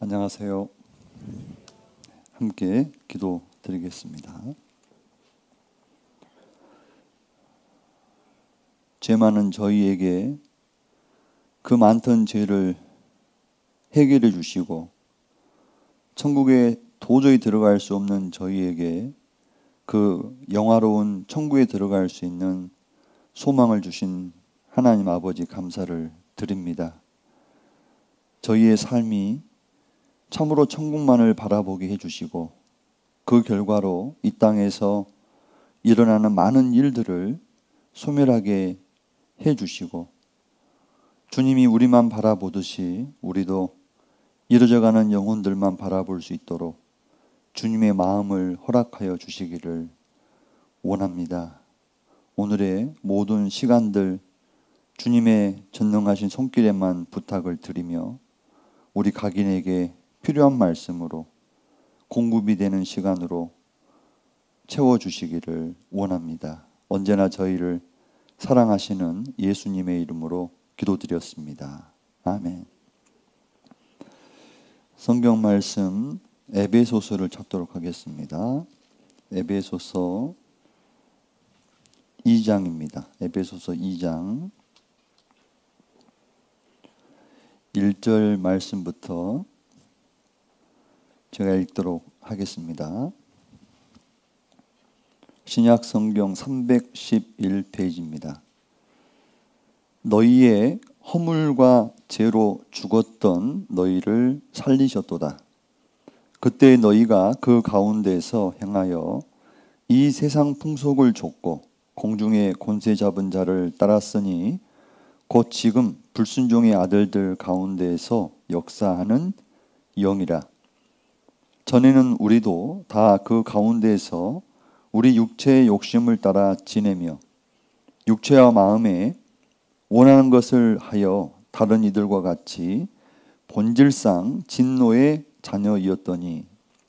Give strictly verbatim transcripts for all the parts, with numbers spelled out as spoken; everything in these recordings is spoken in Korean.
안녕하세요. 함께 기도드리겠습니다. 죄 많은 저희에게 그 많던 죄를 해결해 주시고 천국에 도저히 들어갈 수 없는 저희에게 그 영화로운 천국에 들어갈 수 있는 소망을 주신 하나님 아버지 감사를 드립니다. 저희의 삶이 참으로 천국만을 바라보게 해주시고 그 결과로 이 땅에서 일어나는 많은 일들을 소멸하게 해주시고 주님이 우리만 바라보듯이 우리도 이루어져가는 영혼들만 바라볼 수 있도록 주님의 마음을 허락하여 주시기를 원합니다. 오늘의 모든 시간들 주님의 전능하신 손길에만 부탁을 드리며 우리 각인에게 필요한 말씀으로 공급이 되는 시간으로 채워주시기를 원합니다. 언제나 저희를 사랑하시는 예수님의 이름으로 기도드렸습니다. 아멘. 성경 말씀 에베소서를 찾도록 하겠습니다. 에베소서 이 장입니다. 에베소서 이 장 일 절 말씀부터 제가 읽도록 하겠습니다. 신약 성경 삼백십일 페이지입니다. 너희의 허물과 죄로 죽었던 너희를 살리셨도다. 그때 너희가 그 가운데서 행하여 이 세상 풍속을 좇고 공중의 권세 잡은 자를 따랐으니 곧 지금 불순종의 아들들 가운데에서 역사하는 영이라. 전에는 우리도 다 그 가운데에서 우리 육체의 욕심을 따라 지내며 육체와 마음에 원하는 것을 하여 다른 이들과 같이 본질상 진노의 자녀이었더니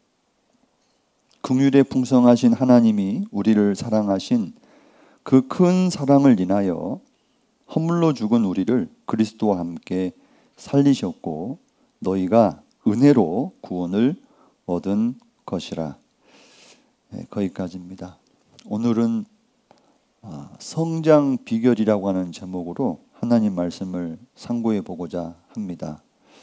긍휼에 풍성하신 하나님이 우리를 사랑하신 그 큰 사랑을 인하여 허물로 죽은 우리를 그리스도와 함께 살리셨고 너희가 은혜로 구원을 얻은 것이라. 네, 거기까지입니다. 오늘은 성장 비결이라고 하는 제목으로 하나님 말씀을 상고해 보고자 합니다.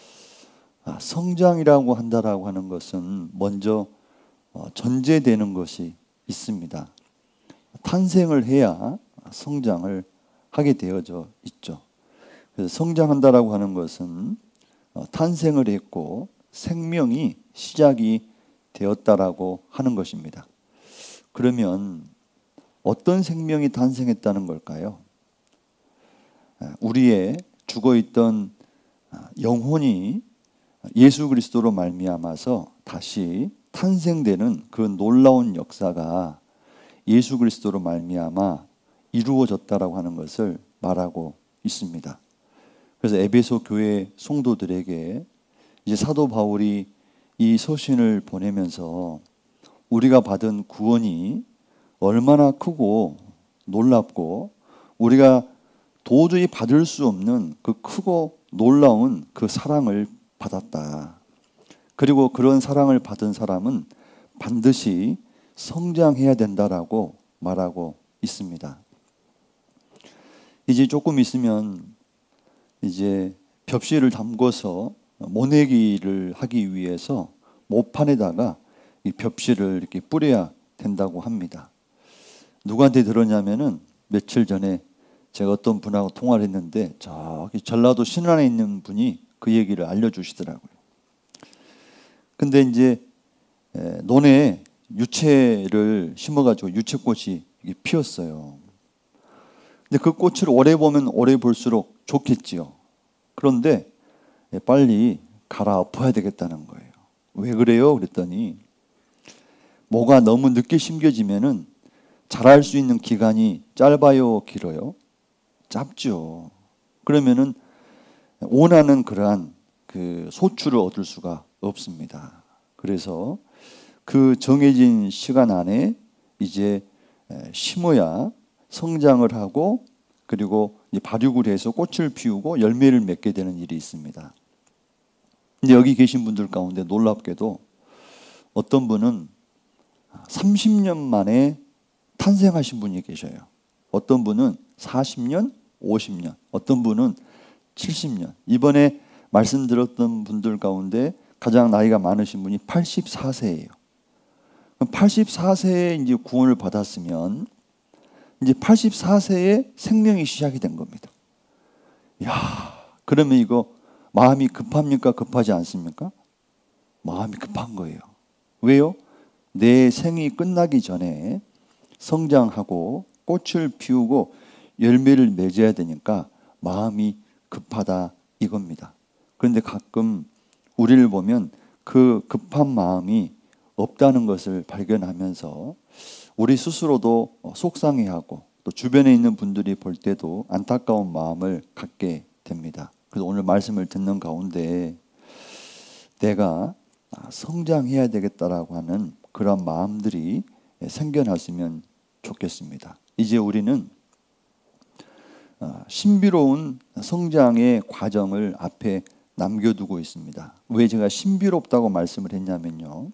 성장이라고 한다라고 하는 것은 먼저 전제되는 것이 있습니다. 탄생을 해야 성장을 하게 되어져 있죠. 그래서 성장한다라고 하는 것은 탄생을 했고 생명이 시작이 되었다라고 하는 것입니다. 그러면 어떤 생명이 탄생했다는 걸까요? 우리의 죽어있던 영혼이 예수 그리스도로 말미암아서 다시 탄생되는 그 놀라운 역사가 예수 그리스도로 말미암아 이루어졌다라고 하는 것을 말하고 있습니다. 그래서 에베소 교회 성도들에게 이제 사도 바울이 이 서신을 보내면서 우리가 받은 구원이 얼마나 크고 놀랍고 우리가 도저히 받을 수 없는 그 크고 놀라운 그 사랑을 받았다. 그리고 그런 사랑을 받은 사람은 반드시 성장해야 된다라고 말하고 있습니다. 이제 조금 있으면 이제 벽실을 담궈서 모내기를 하기 위해서 모판에다가 이 벽실을 이렇게 뿌려야 된다고 합니다. 누구한테 들었냐면은 며칠 전에 제가 어떤 분하고 통화를 했는데 저기 전라도 신안에 있는 분이 그 얘기를 알려주시더라고요. 근데 이제 논에 유채를 심어가지고 유채꽃이 피었어요. 근데 그 꽃을 오래 보면 오래 볼수록 좋겠지요. 그런데 빨리 갈아엎어야 되겠다는 거예요. 왜 그래요? 그랬더니 뭐가 너무 늦게 심겨지면은 자랄 수 있는 기간이 짧아요, 길어요? 짧죠. 그러면은 원하는 그러한 그 소출을 얻을 수가 없습니다. 그래서 그 정해진 시간 안에 이제 심어야 성장을 하고 그리고 발육을 해서 꽃을 피우고 열매를 맺게 되는 일이 있습니다. 근데 여기 계신 분들 가운데 놀랍게도 어떤 분은 삼십 년 만에 탄생하신 분이 계셔요. 어떤 분은 사십 년, 오십 년, 어떤 분은 칠십 년. 이번에 말씀드렸던 분들 가운데 가장 나이가 많으신 분이 팔십사 세예요. 팔십사 세에 이제 구원을 받았으면 이제 팔십사 세에 생명이 시작이 된 겁니다. 야, 그러면 이거 마음이 급합니까? 급하지 않습니까? 마음이 급한 거예요. 왜요? 내 생이 끝나기 전에 성장하고 꽃을 피우고 열매를 맺어야 되니까 마음이 급하다 이겁니다. 그런데 가끔 우리를 보면 그 급한 마음이 없다는 것을 발견하면서 우리 스스로도 속상해하고 또 주변에 있는 분들이 볼 때도 안타까운 마음을 갖게 됩니다. 그래서 오늘 말씀을 듣는 가운데 내가 성장해야 되겠다라고 하는 그런 마음들이 생겨났으면 좋겠습니다. 이제 우리는 신비로운 성장의 과정을 앞에 남겨두고 있습니다. 왜 제가 신비롭다고 말씀을 했냐면요,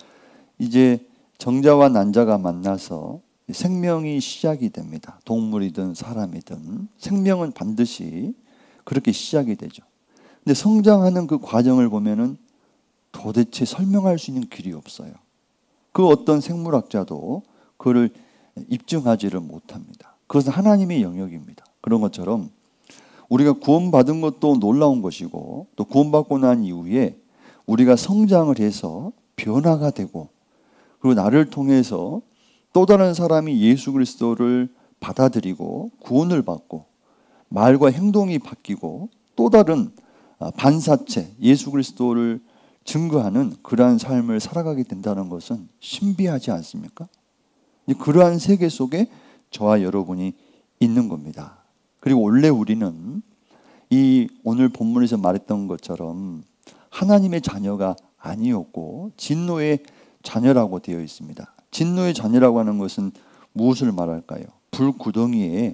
이제 정자와 난자가 만나서 생명이 시작이 됩니다. 동물이든 사람이든 생명은 반드시 그렇게 시작이 되죠. 근데 성장하는 그 과정을 보면은 도대체 설명할 수 있는 길이 없어요. 그 어떤 생물학자도 그를 입증하지를 못합니다. 그것은 하나님의 영역입니다. 그런 것처럼 우리가 구원받은 것도 놀라운 것이고 또 구원받고 난 이후에 우리가 성장을 해서 변화가 되고 그리고 나를 통해서 또 다른 사람이 예수 그리스도를 받아들이고 구원을 받고 말과 행동이 바뀌고 또 다른 반사체 예수 그리스도를 증거하는 그러한 삶을 살아가게 된다는 것은 신비하지 않습니까? 그러한 세계 속에 저와 여러분이 있는 겁니다. 그리고 원래 우리는 이 오늘 본문에서 말했던 것처럼 하나님의 자녀가 아니었고 진노의 자녀라고 되어 있습니다. 진노의 자녀라고 하는 것은 무엇을 말할까요? 불구덩이에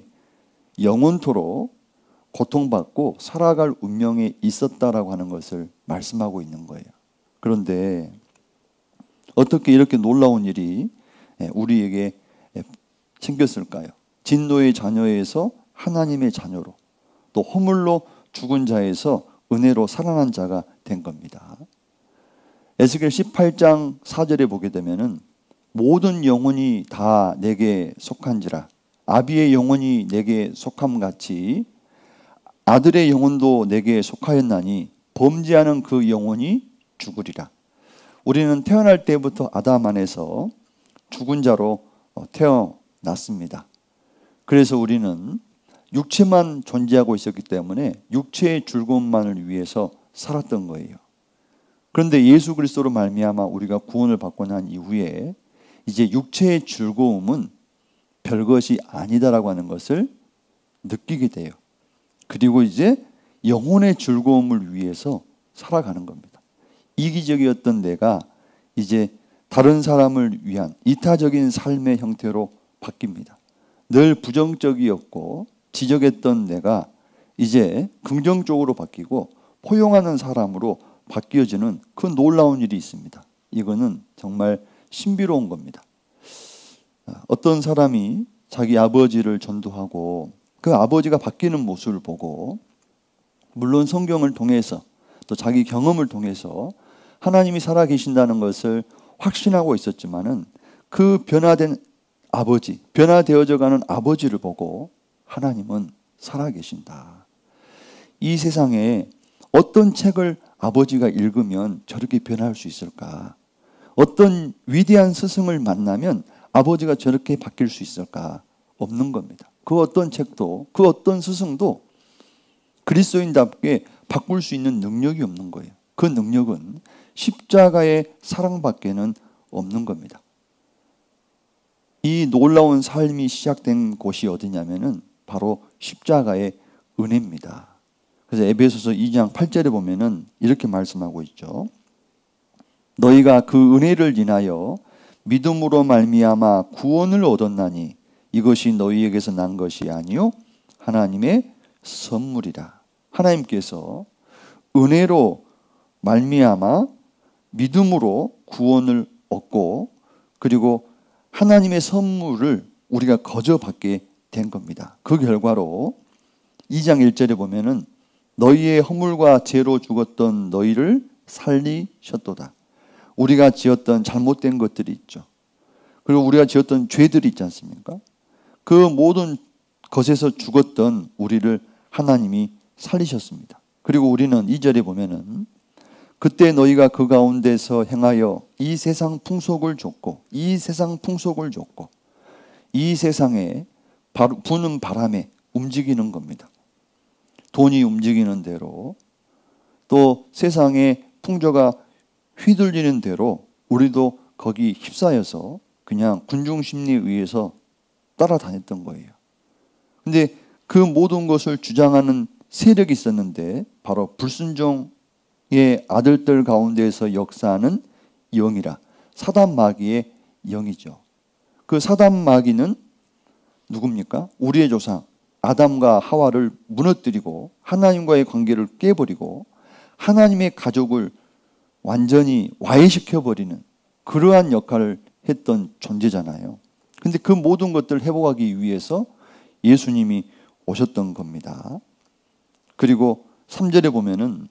영원토록 고통받고 살아갈 운명에 있었다라고 하는 것을 말씀하고 있는 거예요. 그런데 어떻게 이렇게 놀라운 일이 우리에게 생겼을까요? 진노의 자녀에서 하나님의 자녀로 또 허물로 죽은 자에서 은혜로 살아난 자가 된 겁니다. 에스겔 십팔 장 사 절에 보게 되면은 모든 영혼이 다 내게 속한지라 아비의 영혼이 내게 속함같이 아들의 영혼도 내게 속하였나니 범죄하는 그 영혼이 죽으리라. 우리는 태어날 때부터 아담 안에서 죽은 자로 태어났습니다. 그래서 우리는 육체만 존재하고 있었기 때문에 육체의 즐거움만을 위해서 살았던 거예요. 그런데 예수 그리스도로 말미암아 우리가 구원을 받고 난 이후에 이제 육체의 즐거움은 별것이 아니다라고 하는 것을 느끼게 돼요. 그리고 이제 영혼의 즐거움을 위해서 살아가는 겁니다. 이기적이었던 내가 이제 다른 사람을 위한 이타적인 삶의 형태로 바뀝니다. 늘 부정적이었고 지적했던 내가 이제 긍정적으로 바뀌고 포용하는 사람으로 바뀌어지는 그 놀라운 일이 있습니다. 이거는 정말 신비로운 겁니다. 어떤 사람이 자기 아버지를 전도하고 그 아버지가 바뀌는 모습을 보고 물론 성경을 통해서 또 자기 경험을 통해서 하나님이 살아계신다는 것을 확신하고 있었지만은 그 변화된 아버지, 변화되어져 가는 아버지를 보고 하나님은 살아계신다. 이 세상에 어떤 책을 아버지가 읽으면 저렇게 변할 수 있을까? 어떤 위대한 스승을 만나면 아버지가 저렇게 바뀔 수 있을까? 없는 겁니다. 그 어떤 책도 그 어떤 스승도 그리스도인답게 바꿀 수 있는 능력이 없는 거예요. 그 능력은 십자가의 사랑밖에는 없는 겁니다. 이 놀라운 삶이 시작된 곳이 어디냐면은 바로 십자가의 은혜입니다. 그래서 에베소서 이 장 팔 절에 보면은 이렇게 말씀하고 있죠. 너희가 그 은혜를 인하여 믿음으로 말미암아 구원을 얻었나니 이것이 너희에게서 난 것이 아니요 하나님의 선물이라. 하나님께서 은혜로 말미암아 믿음으로 구원을 얻고 그리고 하나님의 선물을 우리가 거저 받게 된 겁니다. 그 결과로 이 장 일 절에 보면은 너희의 허물과 죄로 죽었던 너희를 살리셨도다. 우리가 지었던 잘못된 것들이 있죠. 그리고 우리가 지었던 죄들이 있지 않습니까? 그 모든 것에서 죽었던 우리를 하나님이 살리셨습니다. 그리고 우리는 이 절에 보면은 그때 너희가 그 가운데서 행하여 이 세상 풍속을 줬고 이 세상 풍속을 줬고 이 세상에 부는 바람에 움직이는 겁니다. 돈이 움직이는 대로 또 세상의 풍조가 휘둘리는 대로 우리도 거기 휩싸여서 그냥 군중심리에 의해서 따라다녔던 거예요. 근데 그 모든 것을 주장하는 세력이 있었는데 바로 불순종의 아들들 가운데에서 역사하는 영이라 사단 마귀의 영이죠. 그 사단 마귀는 누굽니까? 우리의 조상 아담과 하와를 무너뜨리고 하나님과의 관계를 깨버리고 하나님의 가족을 완전히 와해시켜버리는 그러한 역할을 했던 존재잖아요. 근데 그 모든 것들을 회복하기 위해서 예수님이 오셨던 겁니다. 그리고 삼 절에 보면은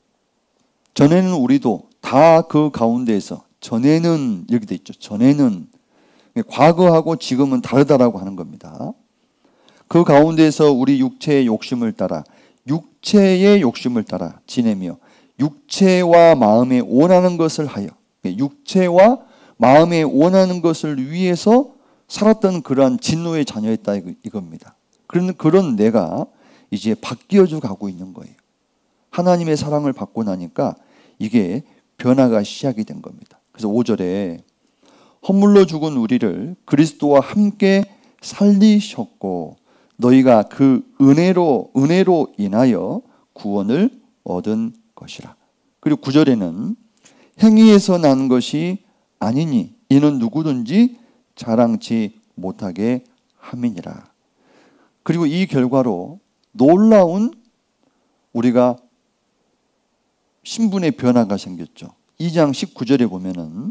전에는 우리도 다 그 가운데에서 전에는 이렇게 돼 있죠. 전에는 과거하고 지금은 다르다라고 하는 겁니다. 그 가운데서 우리 육체의 욕심을 따라 육체의 욕심을 따라 지내며 육체와 마음에 원하는 것을 하여 육체와 마음에 원하는 것을 위해서 살았던 그러한 진노의 자녀였다 이겁니다. 그런 그런 내가 이제 바뀌어져 가고 있는 거예요. 하나님의 사랑을 받고 나니까 이게 변화가 시작이 된 겁니다. 그래서 오 절에 허물로 죽은 우리를 그리스도와 함께 살리셨고 너희가 그 은혜로 은혜로 인하여 구원을 얻은 것이라. 그리고 구 절에는 행위에서 난 것이 아니니 이는 누구든지 자랑치 못하게 함이니라. 그리고 이 결과로 놀라운 우리가 신분의 변화가 생겼죠. 이 장 십구 절에 보면은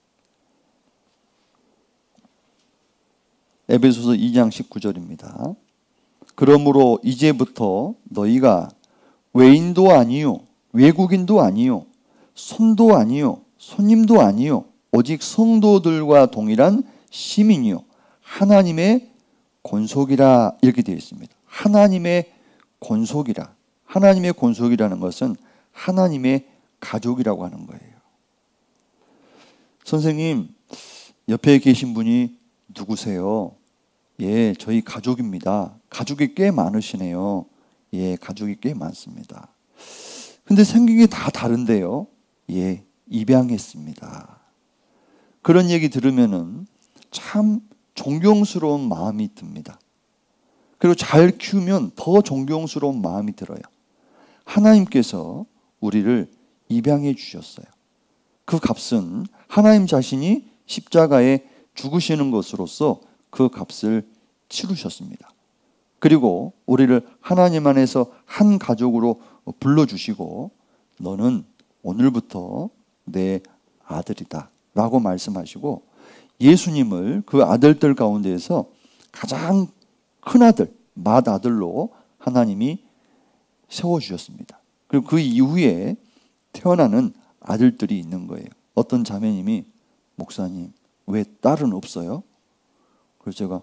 에베소서 이 장 십구 절입니다. 그러므로 이제부터 너희가 외인도 아니요 외국인도 아니요 손도 아니요 손님도 아니요 오직 성도들과 동일한 시민이요 하나님의 권속이라 이렇게 되어 있습니다. 하나님의 권속이라. 하나님의 권속이라는 것은 하나님의 가족이라고 하는 거예요. 선생님, 옆에 계신 분이 누구세요? 예, 저희 가족입니다. 가족이 꽤 많으시네요. 예, 가족이 꽤 많습니다. 근데 생긴 게 다 다른데요. 예, 입양했습니다. 그런 얘기 들으면은 참 존경스러운 마음이 듭니다. 그리고 잘 키우면 더 존경스러운 마음이 들어요. 하나님께서 우리를 입양해 주셨어요. 그 값은 하나님 자신이 십자가에 죽으시는 것으로서 그 값을 치르셨습니다. 그리고 우리를 하나님 안에서 한 가족으로 불러주시고 너는 오늘부터 내 아들이다 라고 말씀하시고 예수님을 그 아들들 가운데에서 가장 큰 아들, 맏아들로 하나님이 세워주셨습니다. 그리고 그 이후에 태어나는 아들들이 있는 거예요. 어떤 자매님이 목사님 왜 딸은 없어요? 그래서 제가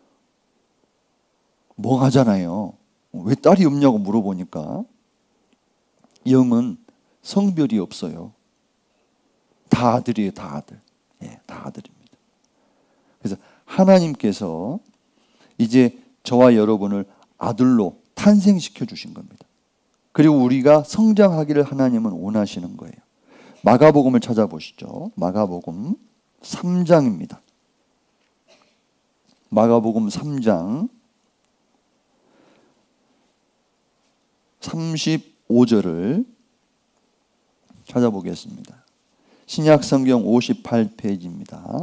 멍하잖아요. 왜 딸이 없냐고 물어보니까 영은 성별이 없어요. 다 아들이에요. 다 아들. 예, 다 아들입니다. 그래서 하나님께서 이제 저와 여러분을 아들로 탄생시켜 주신 겁니다. 그리고 우리가 성장하기를 하나님은 원하시는 거예요. 마가복음을 찾아보시죠. 마가복음 삼 장입니다. 마가복음 삼 장 삼십오 절을 찾아보겠습니다. 신약성경 오십팔 페이지입니다.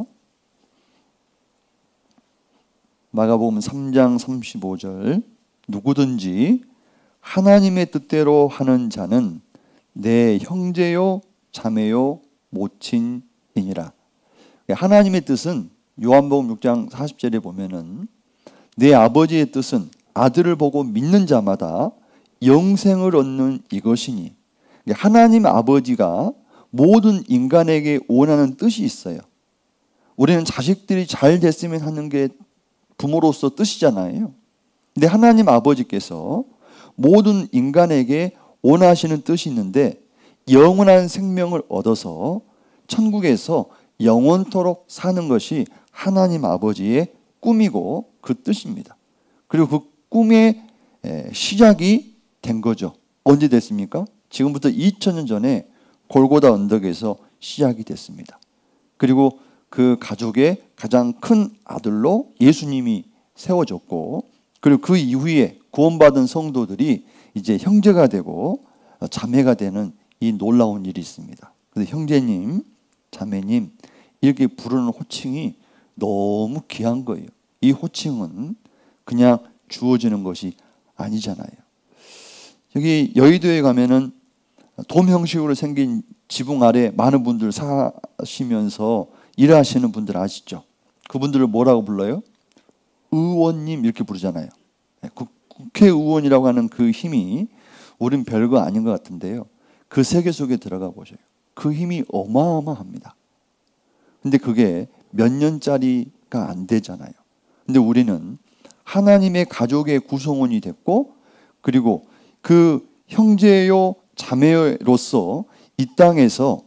마가복음 삼 장 삼십오 절 누구든지 하나님의 뜻대로 하는 자는 내 형제요 자매요 모친이니라. 하나님의 뜻은 요한복음 육 장 사십 절에 보면은 내 아버지의 뜻은 아들을 보고 믿는 자마다 영생을 얻는 이것이니, 하나님 아버지가 모든 인간에게 원하는 뜻이 있어요. 우리는 자식들이 잘 됐으면 하는 게 부모로서 뜻이잖아요. 근데 하나님 아버지께서 모든 인간에게 원하시는 뜻이 있는데, 영원한 생명을 얻어서 천국에서 영원토록 사는 것이 하나님 아버지의 꿈이고 그 뜻입니다. 그리고 그 꿈의 시작이 된 거죠. 언제 됐습니까? 지금부터 이천 년 전에 골고다 언덕에서 시작이 됐습니다. 그리고 그 가족의 가장 큰 아들로 예수님이 세워졌고, 그리고 그 이후에 구원받은 성도들이 이제 형제가 되고 자매가 되는 이 놀라운 일이 있습니다. 그래서 형제님, 자매님 이렇게 부르는 호칭이 너무 귀한 거예요. 이 호칭은 그냥 주어지는 것이 아니잖아요. 여기 여의도에 가면은 돔 형식으로 생긴 지붕 아래 많은 분들 사시면서 일하시는 분들 아시죠? 그분들을 뭐라고 불러요? 의원님 이렇게 부르잖아요. 국회의원이라고 하는 그 힘이 우린 별거 아닌 것 같은데요. 그 세계 속에 들어가 보셔요. 그 힘이 어마어마합니다. 근데 그게 몇 년짜리가 안 되잖아요. 근데 우리는 하나님의 가족의 구성원이 됐고, 그리고 그 형제요 자매로서 이 땅에서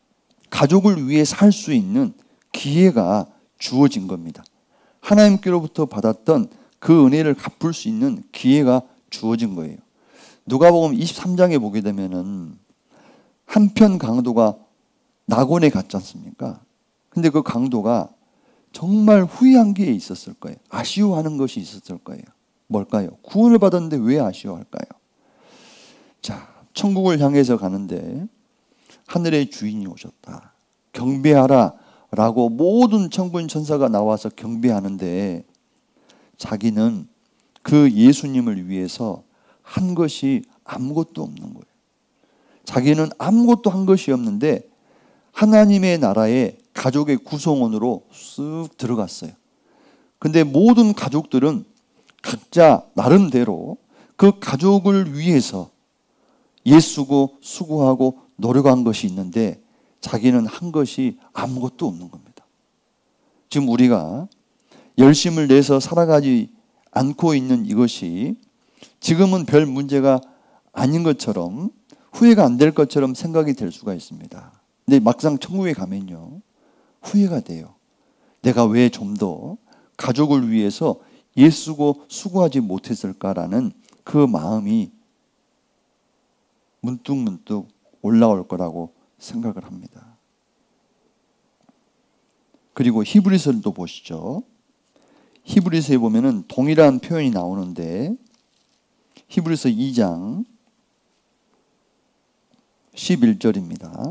가족을 위해 살 수 있는 기회가 주어진 겁니다. 하나님께로부터 받았던 그 은혜를 갚을 수 있는 기회가 주어진 거예요. 누가복음 이십삼 장에 보게 되면은 한편 강도가 낙원에 갔지 않습니까? 근데 그 강도가 정말 후회한 게 있었을 거예요. 아쉬워하는 것이 있었을 거예요. 뭘까요? 구원을 받았는데 왜 아쉬워할까요? 자, 천국을 향해서 가는데 하늘의 주인이 오셨다. 경배하라 라고 모든 천군 천사가 나와서 경배하는데, 자기는 그 예수님을 위해서 한 것이 아무것도 없는 거예요. 자기는 아무것도 한 것이 없는데 하나님의 나라에 가족의 구성원으로 쓱 들어갔어요. 근데 모든 가족들은 각자 나름대로 그 가족을 위해서 애쓰고 수고하고 노력한 것이 있는데, 자기는 한 것이 아무것도 없는 겁니다. 지금 우리가 열심을 내서 살아가지 않고 있는 이것이 지금은 별 문제가 아닌 것처럼, 후회가 안 될 것처럼 생각이 될 수가 있습니다. 근데 막상 천국에 가면요, 후회가 돼요. 내가 왜 좀 더 가족을 위해서 애쓰고 수고하지 못했을까라는 그 마음이 문득문득 올라올 거라고 생각을 합니다. 그리고 히브리서를 또 보시죠. 히브리서에 보면은 동일한 표현이 나오는데, 히브리서 이 장 십일 절입니다.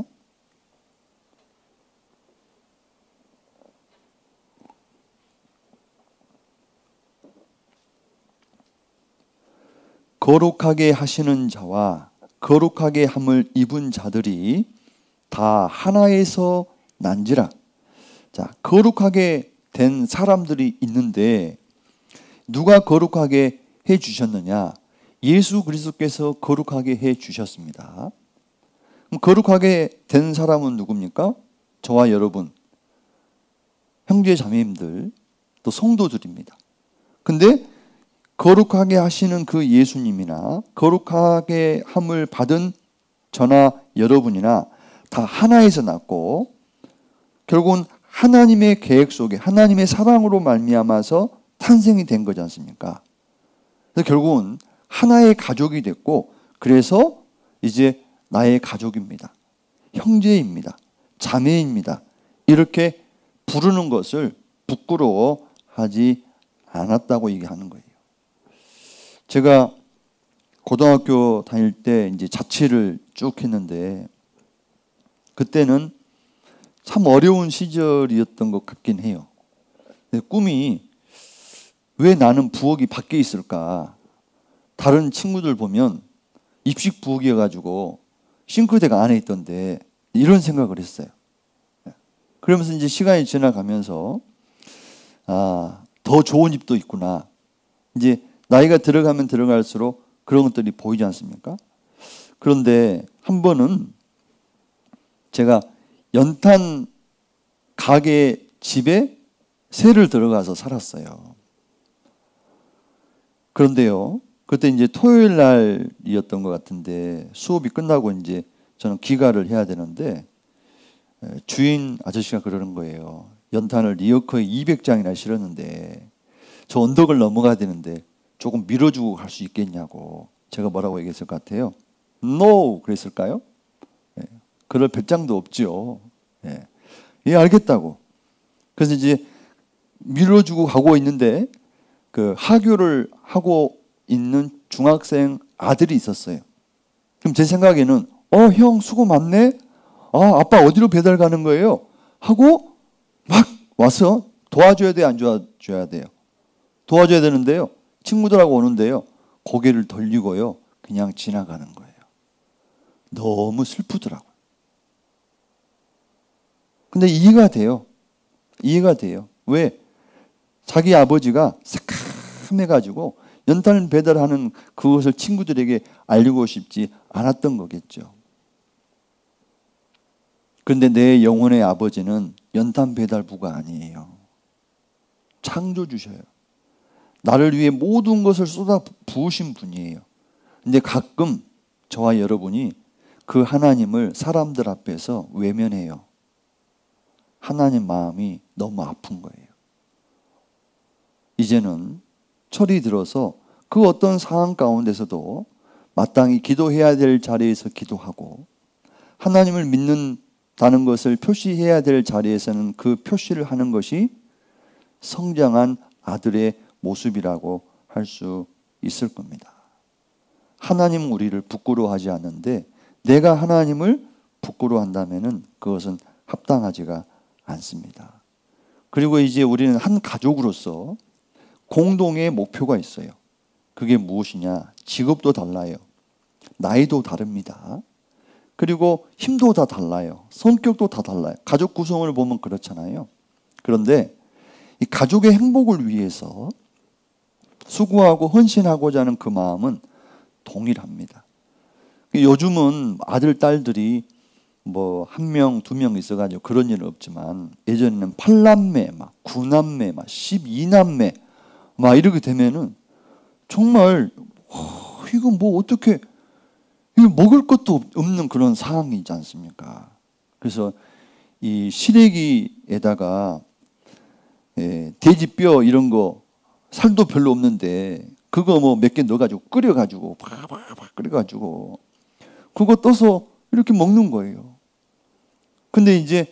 거룩하게 하시는 자와 거룩하게 함을 입은 자들이 다 하나에서 난지라. 자, 거룩하게 된 사람들이 있는데 누가 거룩하게 해 주셨느냐? 예수 그리스도께서 거룩하게 해 주셨습니다. 그럼 거룩하게 된 사람은 누굽니까? 저와 여러분, 형제 자매님들, 또 성도들입니다. 근데 거룩하게 하시는 그 예수님이나 거룩하게 함을 받은 저나 여러분이나 다 하나에서 났고, 결국은 하나님의 계획 속에 하나님의 사랑으로 말미암아서 탄생이 된 거지 않습니까? 그래서 결국은 하나의 가족이 됐고, 그래서 이제 나의 가족입니다, 형제입니다, 자매입니다, 이렇게 부르는 것을 부끄러워하지 않았다고 얘기하는 거예요. 제가 고등학교 다닐 때 이제 자취를 쭉 했는데, 그때는 참 어려운 시절이었던 것 같긴 해요. 꿈이 왜 나는 부엌이 밖에 있을까? 다른 친구들 보면 입식 부엌이어가지고 싱크대가 안에 있던데 이런 생각을 했어요. 그러면서 이제 시간이 지나가면서 아, 더 좋은 집도 있구나. 이제 나이가 들어가면 들어갈수록 그런 것들이 보이지 않습니까? 그런데 한 번은 제가 연탄 가게 집에 새를 들어가서 살았어요. 그런데요, 그때 이제 토요일 날이었던 것 같은데 수업이 끝나고 이제 저는 귀가를 해야 되는데 주인 아저씨가 그러는 거예요. 연탄을 리어커에 이백 장이나 실었는데 저 언덕을 넘어가야 되는데 조금 밀어주고 갈 수 있겠냐고. 제가 뭐라고 얘기했을 것 같아요? No! 그랬을까요? 예, 그럴 배짱도 없죠. 예, 예, 알겠다고. 그래서 이제 밀어주고 가고 있는데 그 하교를 하고 있는 중학생 아들이 있었어요. 그럼 제 생각에는 어, 형 수고 많네? 아, 아빠 어디로 배달 가는 거예요? 하고 막 와서 도와줘야 돼, 안 도와줘야 돼요? 도와줘야 되는데요. 친구들하고 오는데요. 고개를 돌리고요. 그냥 지나가는 거예요. 너무 슬프더라고요. 근데 이해가 돼요. 이해가 돼요. 왜? 자기 아버지가 새카매가지고 연탄 배달하는 그것을 친구들에게 알리고 싶지 않았던 거겠죠. 그런데 내 영혼의 아버지는 연탄 배달부가 아니에요. 창조주셔요. 나를 위해 모든 것을 쏟아 부으신 분이에요. 근데 가끔 저와 여러분이 그 하나님을 사람들 앞에서 외면해요. 하나님 마음이 너무 아픈 거예요. 이제는 철이 들어서 그 어떤 상황 가운데서도 마땅히 기도해야 될 자리에서 기도하고 하나님을 믿는다는 것을 표시해야 될 자리에서는 그 표시를 하는 것이 성장한 아들의 모습이라고 할 수 있을 겁니다. 하나님은 우리를 부끄러워하지 않는데 내가 하나님을 부끄러워한다면 그것은 합당하지가 않습니다. 그리고 이제 우리는 한 가족으로서 공동의 목표가 있어요. 그게 무엇이냐? 직업도 달라요. 나이도 다릅니다. 그리고 힘도 다 달라요. 성격도 다 달라요. 가족 구성을 보면 그렇잖아요. 그런데 이 가족의 행복을 위해서 수고하고 헌신하고자 하는 그 마음은 동일합니다. 요즘은 아들, 딸들이 뭐 한 명, 두 명 있어가지고 그런 일은 없지만 예전에는 팔 남매, 막 구 남매, 막 십이 남매 막 이렇게 되면은 정말 어, 이거 뭐 어떻게 이거 먹을 것도 없는 그런 상황이지 않습니까? 그래서 이 시래기에다가 예, 돼지뼈 이런 거 살도 별로 없는데 그거 뭐 몇 개 넣어가지고 끓여가지고 팍팍팍 끓여가지고 그거 떠서 이렇게 먹는 거예요. 근데 이제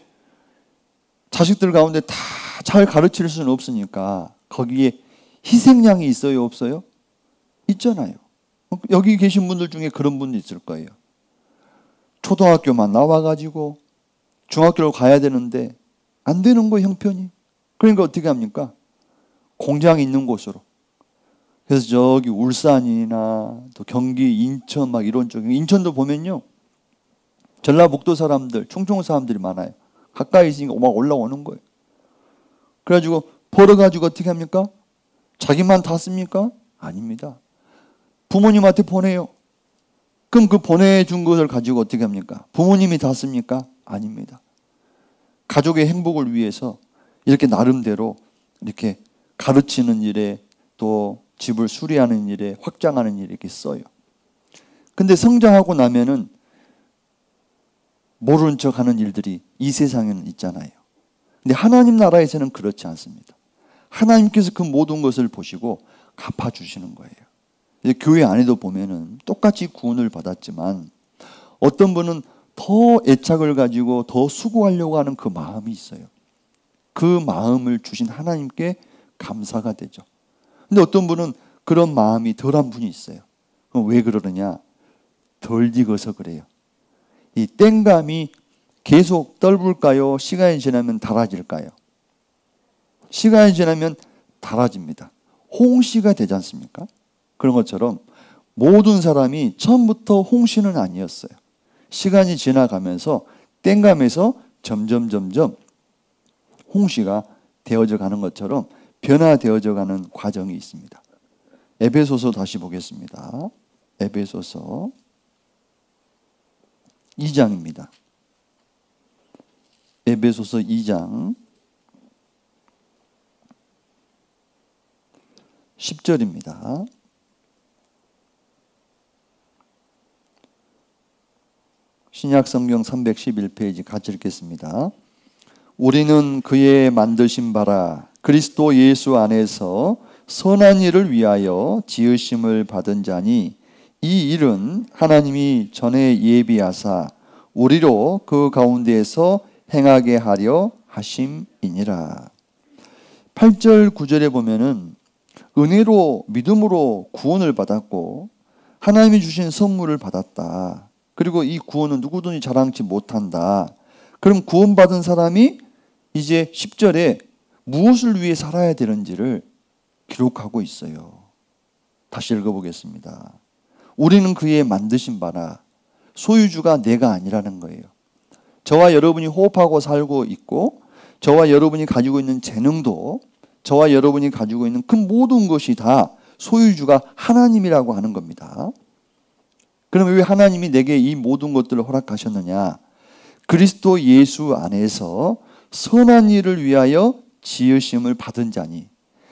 자식들 가운데 다 잘 가르칠 수는 없으니까 거기에 희생양이 있어요, 없어요? 있잖아요. 여기 계신 분들 중에 그런 분도 있을 거예요. 초등학교만 나와가지고 중학교를 가야 되는데 안 되는 거 형편이. 그러니까 어떻게 합니까? 공장이 있는 곳으로. 그래서 저기 울산이나 또 경기, 인천 막 이런 쪽에 인천도 보면요. 전라북도 사람들, 충청 사람들이 많아요. 가까이 있으니까 막 올라오는 거예요. 그래가지고 벌어가지고 어떻게 합니까? 자기만 다 씁니까? 아닙니다. 부모님한테 보내요. 그럼 그 보내준 것을 가지고 어떻게 합니까? 부모님이 다 씁니까? 아닙니다. 가족의 행복을 위해서 이렇게 나름대로 이렇게 가르치는 일에 또 집을 수리하는 일에 확장하는 일에 이렇게 써요. 근데 성장하고 나면은 모르는 척 하는 일들이 이 세상에는 있잖아요. 근데 하나님 나라에서는 그렇지 않습니다. 하나님께서 그 모든 것을 보시고 갚아주시는 거예요. 교회 안에도 보면은 똑같이 구원을 받았지만 어떤 분은 더 애착을 가지고 더 수고하려고 하는 그 마음이 있어요. 그 마음을 주신 하나님께 감사가 되죠. 근데 어떤 분은 그런 마음이 덜한 분이 있어요. 그럼 왜 그러느냐? 덜 익어서 그래요. 이 땡감이 계속 떫을까요? 시간이 지나면 달아질까요? 시간이 지나면 달아집니다. 홍시가 되지 않습니까? 그런 것처럼 모든 사람이 처음부터 홍시는 아니었어요. 시간이 지나가면서 땡감에서 점점 점점 홍시가 되어져 가는 것처럼 변화되어져 가는 과정이 있습니다. 에베소서 다시 보겠습니다. 에베소서 이 장입니다. 에베소서 이 장 십 절입니다. 신약성경 삼백십일 페이지 같이 읽겠습니다. 우리는 그의 만드신 바라 그리스도 예수 안에서 선한 일을 위하여 지으심을 받은 자니 이 일은 하나님이 전에 예비하사 우리로 그 가운데에서 행하게 하려 하심이니라. 팔 절 구 절에 보면은 은혜로 믿음으로 구원을 받았고 하나님이 주신 선물을 받았다. 그리고 이 구원은 누구든지 자랑치 못한다. 그럼 구원받은 사람이 이제 십 절에 무엇을 위해 살아야 되는지를 기록하고 있어요. 다시 읽어보겠습니다. 우리는 그의 만드신 바라 소유주가 내가 아니라는 거예요. 저와 여러분이 호흡하고 살고 있고 저와 여러분이 가지고 있는 재능도 저와 여러분이 가지고 있는 그 모든 것이 다 소유주가 하나님이라고 하는 겁니다. 그러면 왜 하나님이 내게 이 모든 것들을 허락하셨느냐? 그리스도 예수 안에서 선한 일을 위하여 지으심을 받은 자니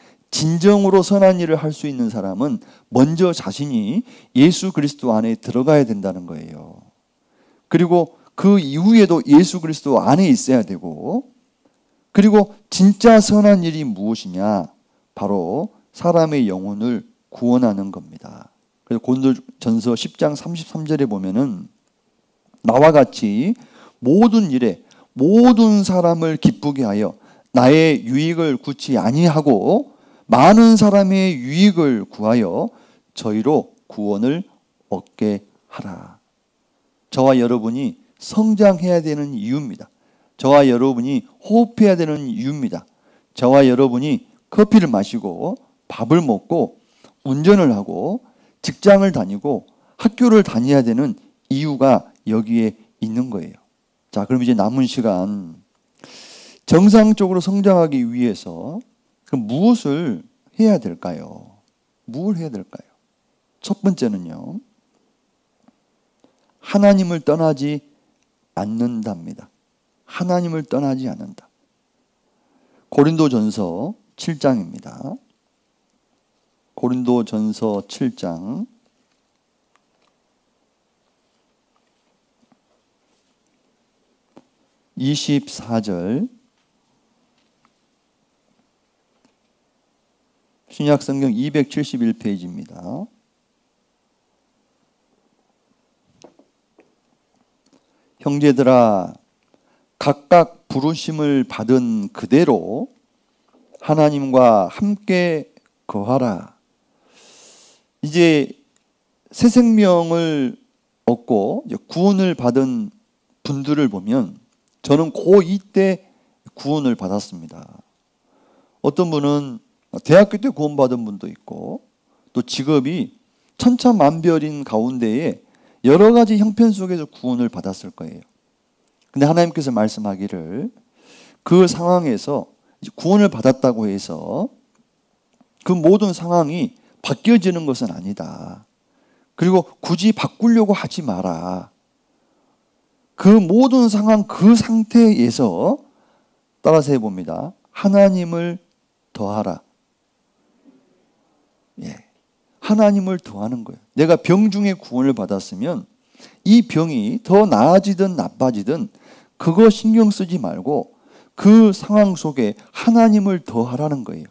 진정으로 선한 일을 할 수 있는 사람은 먼저 자신이 예수 그리스도 안에 들어가야 된다는 거예요. 그리고 그 이후에도 예수 그리스도 안에 있어야 되고 그리고 진짜 선한 일이 무엇이냐? 바로 사람의 영혼을 구원하는 겁니다. 그래서 고린도전서 십 장 삼십삼 절에 보면은 나와 같이 모든 일에 모든 사람을 기쁘게 하여 나의 유익을 구치 아니하고 많은 사람의 유익을 구하여 저희로 구원을 얻게 하라. 저와 여러분이 성장해야 되는 이유입니다. 저와 여러분이 호흡해야 되는 이유입니다. 저와 여러분이 커피를 마시고 밥을 먹고 운전을 하고 직장을 다니고 학교를 다녀야 되는 이유가 여기에 있는 거예요. 자, 그럼 이제 남은 시간 정상적으로 성장하기 위해서 그럼 무엇을 해야 될까요? 뭘 해야 될까요? 첫 번째는요. 하나님을 떠나지 않는답니다. 하나님을 떠나지 않는다. 고린도전서 칠 장입니다. 고린도전서 칠 장 이십사 절 신약성경 이백칠십일 페이지입니다. 형제들아 각각 부르심을 받은 그대로 하나님과 함께 거하라. 이제 새 생명을 얻고 구원을 받은 분들을 보면 저는 고이 때 구원을 받았습니다. 어떤 분은 대학교 때 구원받은 분도 있고 또 직업이 천차만별인 가운데에 여러 가지 형편 속에서 구원을 받았을 거예요. 근데 하나님께서 말씀하기를 그 상황에서 구원을 받았다고 해서 그 모든 상황이 바뀌어지는 것은 아니다. 그리고 굳이 바꾸려고 하지 마라. 그 모든 상황 그 상태에서 따라서 해봅니다. 하나님을 더하라. 예, 하나님을 더하는 거예요. 내가 병 중에 구원을 받았으면 이 병이 더 나아지든 나빠지든 그거 신경 쓰지 말고 그 상황 속에 하나님을 더하라는 거예요.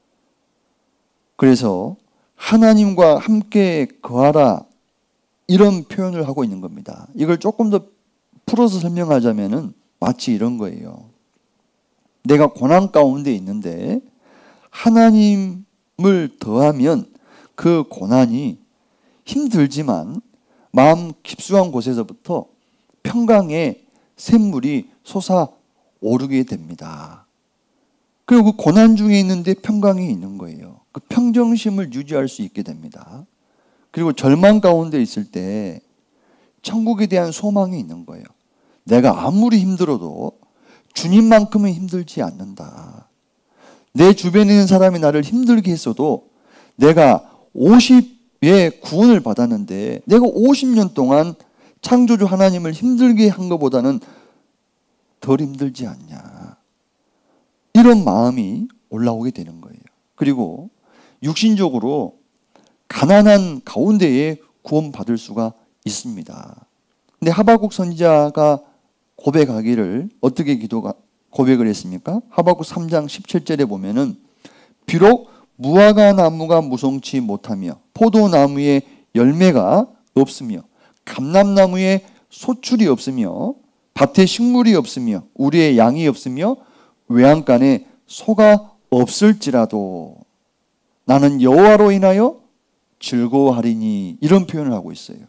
그래서 하나님과 함께 거하라 이런 표현을 하고 있는 겁니다. 이걸 조금 더 풀어서 설명하자면은 마치 이런 거예요. 내가 고난 가운데 있는데 하나님을 더하면 그 고난이 힘들지만 마음 깊숙한 곳에서부터 평강의 샘물이 솟아오르게 됩니다. 그리고 그 고난 중에 있는데 평강이 있는 거예요. 그 평정심을 유지할 수 있게 됩니다. 그리고 절망 가운데 있을 때 천국에 대한 소망이 있는 거예요. 내가 아무리 힘들어도 주님만큼은 힘들지 않는다. 내 주변에 있는 사람이 나를 힘들게 했어도 내가 오십의 구원을 받았는데 내가 오십 년 동안 창조주 하나님을 힘들게 한 것보다는 덜 힘들지 않냐. 이런 마음이 올라오게 되는 거예요. 그리고 육신적으로 가난한 가운데에 구원받을 수가 있습니다. 근데 하박국 선지자가 고백하기를 어떻게 기도가 고백을 했습니까? 하박국 삼 장 십칠 절에 보면은 비록 무화과 나무가 무성치 못하며 포도나무에 열매가 없으며 감람나무에 소출이 없으며 밭에 식물이 없으며 우리의 양이 없으며 외양간에 소가 없을지라도 나는 여호와로 인하여 즐거워하리니, 이런 표현을 하고 있어요.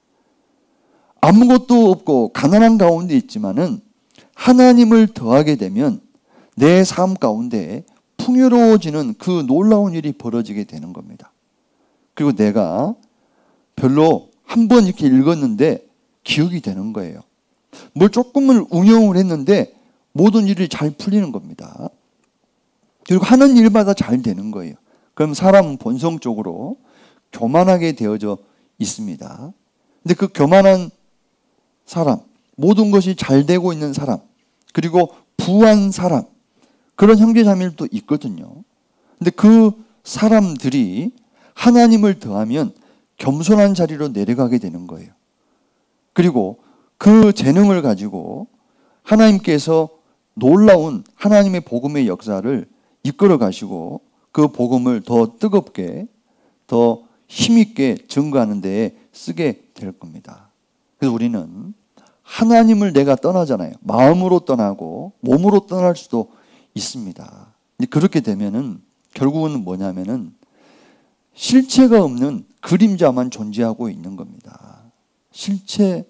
아무것도 없고 가난한 가운데 있지만은 하나님을 더하게 되면 내 삶 가운데 풍요로워지는 그 놀라운 일이 벌어지게 되는 겁니다. 그리고 내가 별로 한 번 이렇게 읽었는데 기억이 되는 거예요. 뭘 조금을 응용을 했는데 모든 일이 잘 풀리는 겁니다. 그리고 하는 일마다 잘 되는 거예요. 그럼 사람은 본성적으로 교만하게 되어져 있습니다. 근데 그 교만한 사람, 모든 것이 잘 되고 있는 사람, 그리고 부한 사람, 그런 형제자매도 있거든요. 근데 그 사람들이 하나님을 더하면 겸손한 자리로 내려가게 되는 거예요. 그리고 그 재능을 가지고 하나님께서 놀라운 하나님의 복음의 역사를 이끌어 가시고 그 복음을 더 뜨겁게, 더 힘있게 증거하는 데에 쓰게 될 겁니다. 그래서 우리는 하나님을 내가 떠나잖아요. 마음으로 떠나고 몸으로 떠날 수도 있습니다. 그렇게 되면은 결국은 뭐냐면은 실체가 없는 그림자만 존재하고 있는 겁니다. 실체는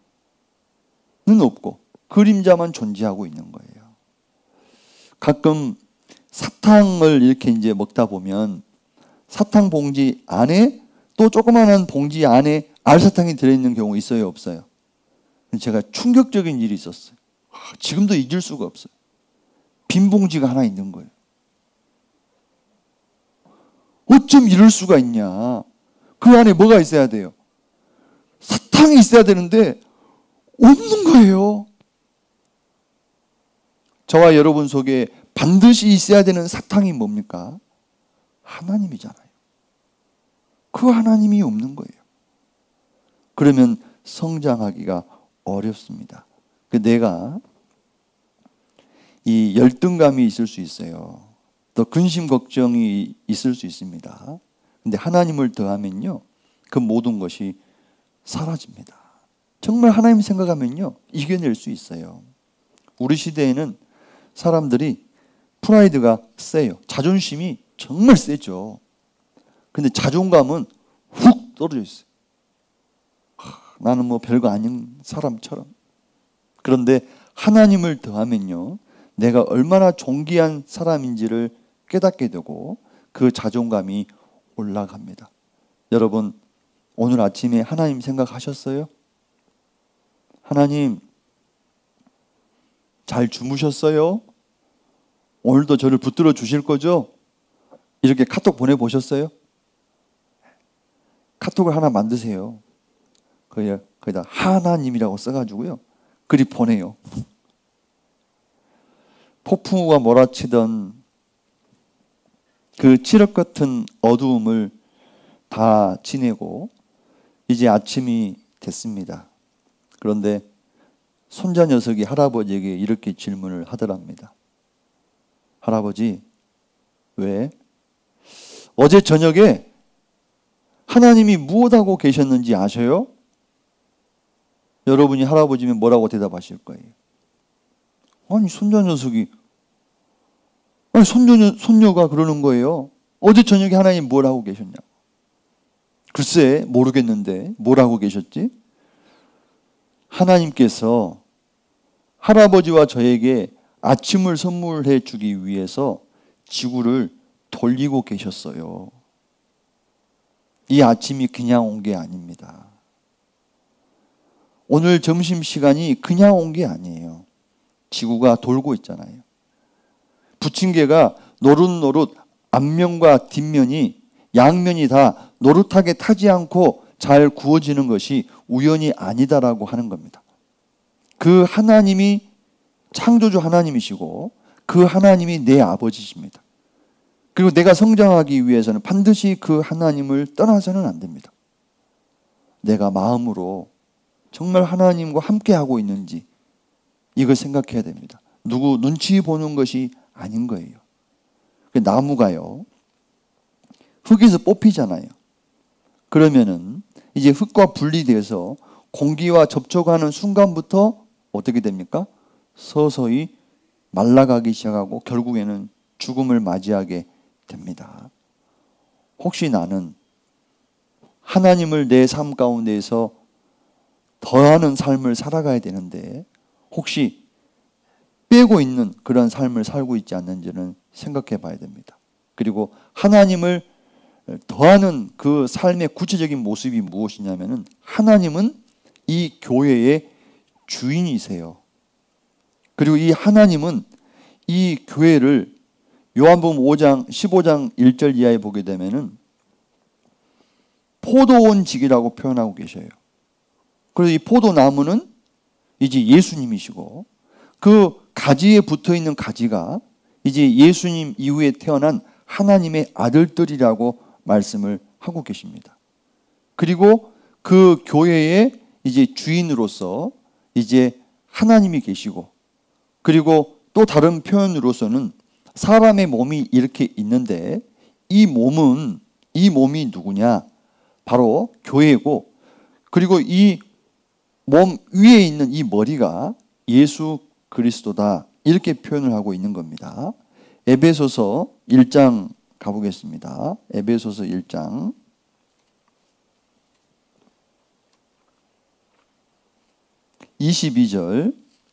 없고 그림자만 존재하고 있는 거예요. 가끔 사탕을 이렇게 이제 먹다 보면 사탕 봉지 안에 또 조그마한 봉지 안에 알사탕이 들어있는 경우 있어요, 없어요? 제가 충격적인 일이 있었어요. 지금도 잊을 수가 없어요. 빈 봉지가 하나 있는 거예요. 어쩜 이럴 수가 있냐. 그 안에 뭐가 있어야 돼요? 사탕이 있어야 되는데 없는 거예요. 저와 여러분 속에 반드시 있어야 되는 사탕이 뭡니까? 하나님이잖아요. 그 하나님이 없는 거예요. 그러면 성장하기가 어렵습니다. 내가 이 열등감이 있을 수 있어요. 또 근심 걱정이 있을 수 있습니다. 근데 하나님을 더하면요, 그 모든 것이 사라집니다. 정말 하나님 생각하면요, 이겨낼 수 있어요. 우리 시대에는 사람들이 프라이드가 세요. 자존심이 정말 세죠. 근데 자존감은 훅 떨어져 있어요. 하, 나는 뭐 별거 아닌 사람처럼. 그런데 하나님을 더하면요, 내가 얼마나 존귀한 사람인지를 깨닫게 되고 그 자존감이 올라갑니다. 여러분, 오늘 아침에 하나님 생각하셨어요? 하나님, 잘 주무셨어요? 오늘도 저를 붙들어 주실 거죠? 이렇게 카톡 보내보셨어요? 카톡을 하나 만드세요. 거기다 하나님이라고 써가지고요, 그리 보내요. 폭풍우가 몰아치던 그 칠흑 같은 어두움을 다 지내고 이제 아침이 됐습니다. 그런데 손자 녀석이 할아버지에게 이렇게 질문을 하더랍니다. 할아버지, 왜? 어제 저녁에 하나님이 무엇하고 계셨는지 아셔요? 여러분이 할아버지면 뭐라고 대답하실 거예요? 아니, 손자 녀석이, 아니, 손녀, 손녀가 그러는 거예요. 어제 저녁에 하나님 뭘 하고 계셨냐고. 글쎄, 모르겠는데 뭘 하고 계셨지? 하나님께서 할아버지와 저에게 아침을 선물해 주기 위해서 지구를 돌리고 계셨어요. 이 아침이 그냥 온 게 아닙니다. 오늘 점심시간이 그냥 온 게 아니에요. 지구가 돌고 있잖아요. 부침개가 노릇노릇 앞면과 뒷면이 양면이 다 노릇하게 타지 않고 잘 구워지는 것이 우연이 아니다라고 하는 겁니다. 그 하나님이 창조주 하나님이시고 그 하나님이 내 아버지십니다. 그리고 내가 성장하기 위해서는 반드시 그 하나님을 떠나서는 안 됩니다. 내가 마음으로 정말 하나님과 함께하고 있는지 이걸 생각해야 됩니다. 누구 눈치 보는 것이 아닌 거예요. 나무가요, 흙에서 뽑히잖아요. 그러면은 이제 흙과 분리돼서 공기와 접촉하는 순간부터 어떻게 됩니까? 서서히 말라가기 시작하고 결국에는 죽음을 맞이하게 됩니다. 혹시 나는 하나님을 내 삶 가운데에서 더하는 삶을 살아가야 되는데 혹시 빼고 있는 그런 삶을 살고 있지 않는지는 생각해 봐야 됩니다. 그리고 하나님을 더하는 그 삶의 구체적인 모습이 무엇이냐면은 하나님은 이 교회의 주인이세요. 그리고 이 하나님은 이 교회를 요한복음 오 장 십오 장 일 절 이하에 보게 되면은 포도원직이라고 표현하고 계셔요. 그래서 이 포도나무는 이제 예수님이시고 그 가지에 붙어있는 가지가 이제 예수님 이후에 태어난 하나님의 아들들이라고 말씀을 하고 계십니다. 그리고 그 교회의 이제 주인으로서 이제 하나님이 계시고 그리고 또 다른 표현으로서는 사람의 몸이 이렇게 있는데 이 몸은 이 몸이 누구냐? 바로 교회고 그리고 이 몸 위에 있는 이 머리가 예수 그리스도다 이렇게 표현을 하고 있는 겁니다. 에베소서 일 장 가보겠습니다. 에베소서 일 장 이십이 절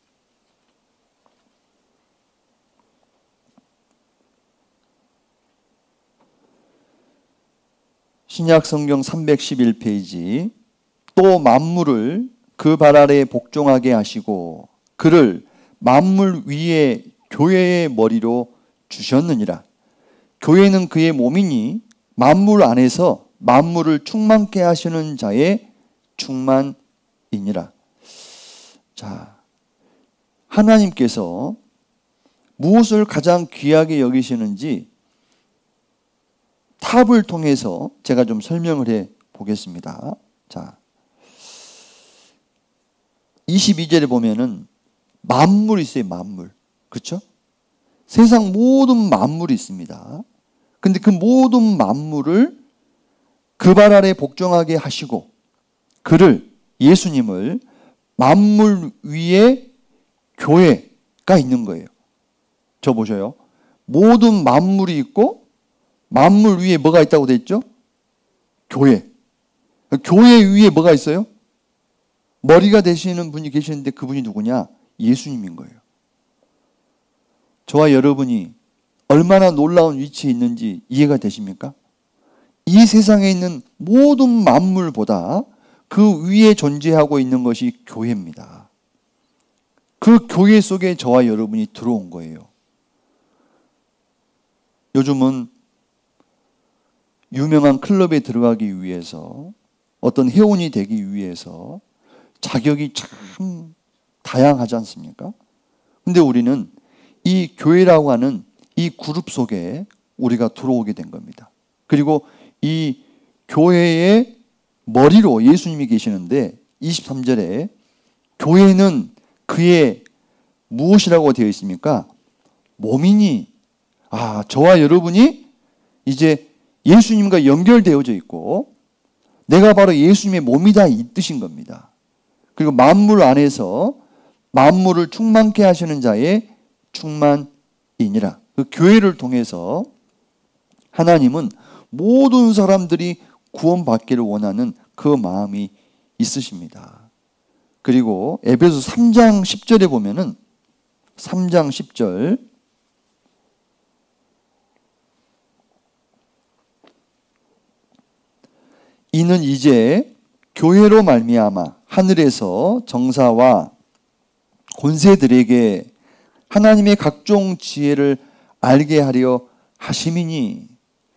신약성경 삼백십일 페이지 또 만물을 그 발 아래에 복종하게 하시고 그를 만물 위에 교회의 머리로 주셨느니라. 교회는 그의 몸이니 만물 안에서 만물을 충만케 하시는 자의 충만이니라. 자, 하나님께서 무엇을 가장 귀하게 여기시는지 탑을 통해서 제가 좀 설명을 해 보겠습니다. 자, 이십이 절에 보면은 만물이 있어요. 만물. 그렇죠? 세상 모든 만물이 있습니다. 근데 그 모든 만물을 그 발 아래 복종하게 하시고 그를 예수님을 만물 위에 교회가 있는 거예요. 저 보셔요. 모든 만물이 있고 만물 위에 뭐가 있다고 돼 있죠? 교회. 교회 위에 뭐가 있어요? 머리가 되시는 분이 계시는데 그분이 누구냐? 예수님인 거예요. 저와 여러분이 얼마나 놀라운 위치에 있는지 이해가 되십니까? 이 세상에 있는 모든 만물보다 그 위에 존재하고 있는 것이 교회입니다. 그 교회 속에 저와 여러분이 들어온 거예요. 요즘은 유명한 클럽에 들어가기 위해서 어떤 회원이 되기 위해서 자격이 참 다양하지 않습니까? 근데 우리는 이 교회라고 하는 이 그룹 속에 우리가 들어오게 된 겁니다. 그리고 이 교회의 머리로 예수님이 계시는데 이십삼 절에 교회는 그의 무엇이라고 되어 있습니까? 몸이니. 아, 저와 여러분이 이제 예수님과 연결되어져 있고 내가 바로 예수님의 몸이다 이 뜻인 겁니다. 그리고 만물 안에서 만물을 충만케 하시는 자의 충만이니라. 그 교회를 통해서 하나님은 모든 사람들이 구원받기를 원하는 그 마음이 있으십니다. 그리고 에베소 삼 장 십 절에 보면은 삼 장 십 절 이는 이제 교회로 말미암아 하늘에서 정사와 권세들에게 하나님의 각종 지혜를 알게 하려 하심이니,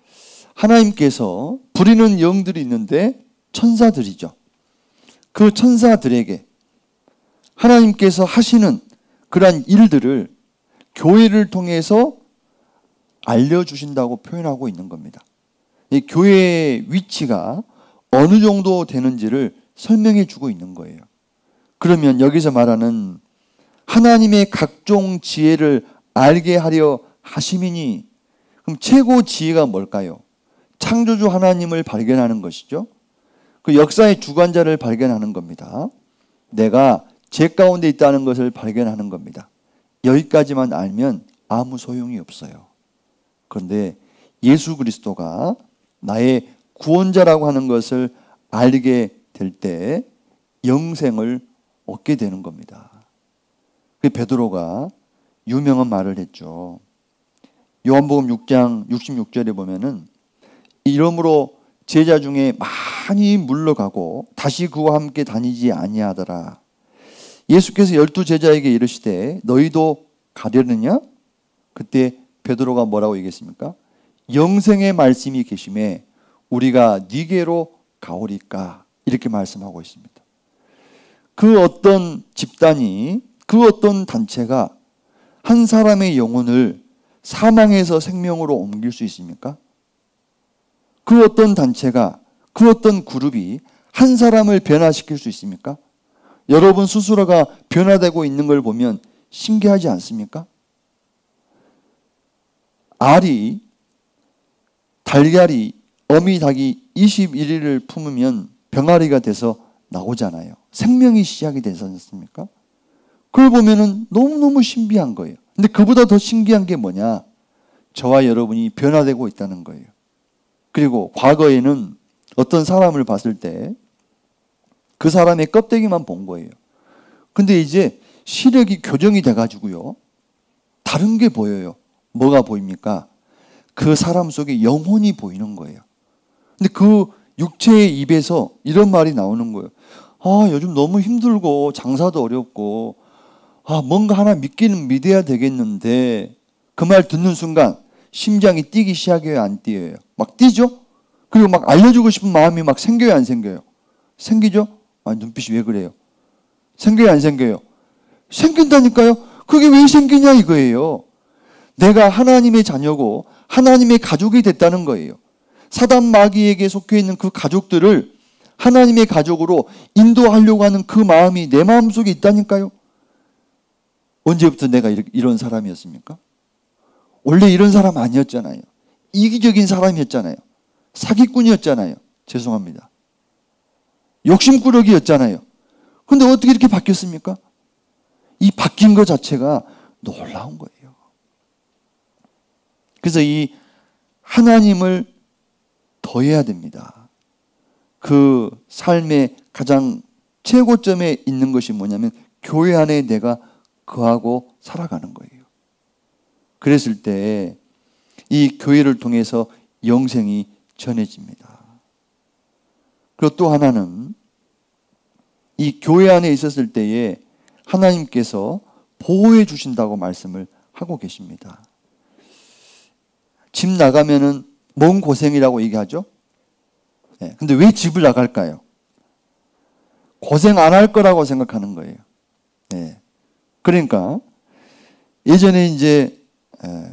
하나님께서 부리는 영들이 있는데 천사들이죠. 그 천사들에게 하나님께서 하시는 그러한 일들을 교회를 통해서 알려주신다고 표현하고 있는 겁니다. 이 교회의 위치가 어느 정도 되는지를 설명해 주고 있는 거예요. 그러면 여기서 말하는 하나님의 각종 지혜를 알게 하려 하심이니, 그럼 최고 지혜가 뭘까요? 창조주 하나님을 발견하는 것이죠. 그 역사의 주관자를 발견하는 겁니다. 내가 제 가운데 있다는 것을 발견하는 겁니다. 여기까지만 알면 아무 소용이 없어요. 그런데 예수 그리스도가 나의 구원자라고 하는 것을 알게 될 때 영생을 얻게 되는 겁니다. 그 베드로가 유명한 말을 했죠. 요한복음 육 장 육십육 절에 보면은 이러므로 제자 중에 많이 물러가고 다시 그와 함께 다니지 아니하더라. 예수께서 열두 제자에게 이르시되 너희도 가려느냐? 그때 베드로가 뭐라고 얘기했습니까? 영생의 말씀이 계심에 우리가 네게로 가오리까, 이렇게 말씀하고 있습니다. 그 어떤 집단이, 그 어떤 단체가 한 사람의 영혼을 사망에서 생명으로 옮길 수 있습니까? 그 어떤 단체가, 그 어떤 그룹이 한 사람을 변화시킬 수 있습니까? 여러분 스스로가 변화되고 있는 걸 보면 신기하지 않습니까? 알이, 달걀이, 어미 닭이 이십일 일을 품으면 병아리가 돼서 나오잖아요. 생명이 시작이 되지 않습니까? 그걸 보면은 너무너무 신비한 거예요. 근데 그보다 더 신기한 게 뭐냐? 저와 여러분이 변화되고 있다는 거예요. 그리고 과거에는 어떤 사람을 봤을 때 그 사람의 껍데기만 본 거예요. 근데 이제 시력이 교정이 돼가지고요, 다른 게 보여요. 뭐가 보입니까? 그 사람 속에 영혼이 보이는 거예요. 근데 그 육체의 입에서 이런 말이 나오는 거예요. 아, 요즘 너무 힘들고 장사도 어렵고, 아, 뭔가 하나 믿기는 믿어야 되겠는데, 그 말 듣는 순간 심장이 뛰기 시작해요, 안 뛰어요? 막 뛰죠? 그리고 막 알려주고 싶은 마음이 막 생겨요, 안 생겨요? 생기죠? 아, 눈빛이 왜 그래요? 생겨요, 안 생겨요? 생긴다니까요? 그게 왜 생기냐 이거예요. 내가 하나님의 자녀고 하나님의 가족이 됐다는 거예요. 사단 마귀에게 속해 있는 그 가족들을 하나님의 가족으로 인도하려고 하는 그 마음이 내 마음속에 있다니까요. 언제부터 내가 이런 사람이었습니까? 원래 이런 사람 아니었잖아요. 이기적인 사람이었잖아요. 사기꾼이었잖아요. 죄송합니다. 욕심꾸러기였잖아요. 근데 어떻게 이렇게 바뀌었습니까? 이 바뀐 것 자체가 놀라운 거예요. 그래서 이 하나님을 더해야 됩니다. 그 삶의 가장 최고점에 있는 것이 뭐냐면 교회 안에 내가 거하고 살아가는 거예요. 그랬을 때 이 교회를 통해서 영생이 전해집니다. 그리고 또 하나는 이 교회 안에 있었을 때에 하나님께서 보호해 주신다고 말씀을 하고 계십니다. 집 나가면은 뭔 고생이라고 얘기하죠? 네. 근데 왜 집을 나갈까요? 고생 안 할 거라고 생각하는 거예요. 네. 그러니까 예전에 이제 에,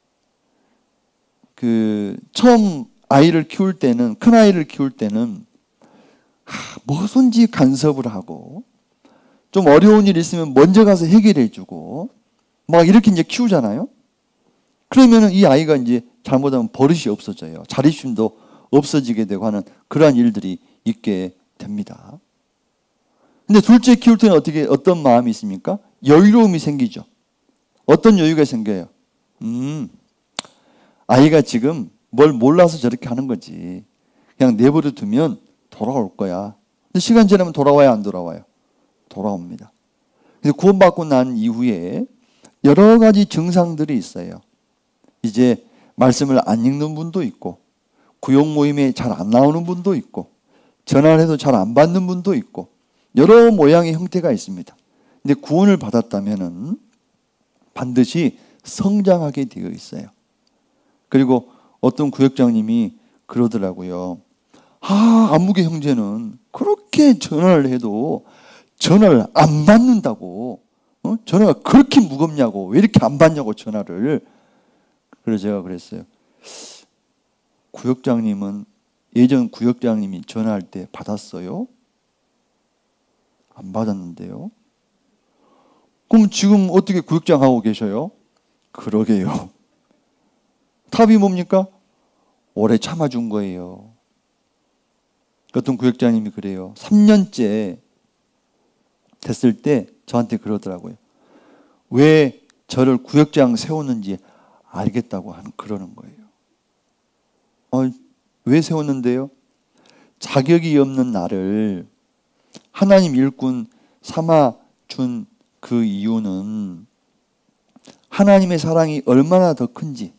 그 처음 아이를 키울 때는, 큰 아이를 키울 때는 하, 뭐든지 간섭을 하고 좀 어려운 일 있으면 먼저 가서 해결해 주고 막 이렇게 이제 키우잖아요. 그러면은 이 아이가 이제 잘못하면 버릇이 없어져요. 자립심도 없어지게 되고 하는 그러한 일들이 있게 됩니다. 근데 둘째 키울 때는 어떻게, 어떤 마음이 있습니까? 여유로움이 생기죠. 어떤 여유가 생겨요? 음, 아이가 지금 뭘 몰라서 저렇게 하는 거지. 그냥 내버려 두면 돌아올 거야. 근데 시간 지나면 돌아와요, 안 돌아와요? 돌아옵니다. 그래서 구원받고 난 이후에 여러 가지 증상들이 있어요. 이제 말씀을 안 읽는 분도 있고, 구역 모임에 잘 안 나오는 분도 있고, 전화를 해도 잘 안 받는 분도 있고 여러 모양의 형태가 있습니다. 근데 구원을 받았다면은 반드시 성장하게 되어 있어요. 그리고 어떤 구역장님이 그러더라고요. 아, 안무개 형제는 그렇게 전화를 해도 전화를 안 받는다고. 어? 전화가 그렇게 무겁냐고. 왜 이렇게 안 받냐고 전화를. 그래서 제가 그랬어요. 구역장님은 예전 구역장님이 전화할 때 받았어요? 안 받았는데요. 그럼 지금 어떻게 구역장 하고 계셔요? 그러게요. 답이 뭡니까? 오래 참아준 거예요. 어떤 구역장님이 그래요. 삼 년째 됐을 때 저한테 그러더라고요. 왜 저를 구역장 세웠는지 알겠다고 하는 그러는 거예요. 어, 왜 세웠는데요? 자격이 없는 나를 하나님 일꾼 삼아 준 그 이유는 하나님의 사랑이 얼마나 더 큰지,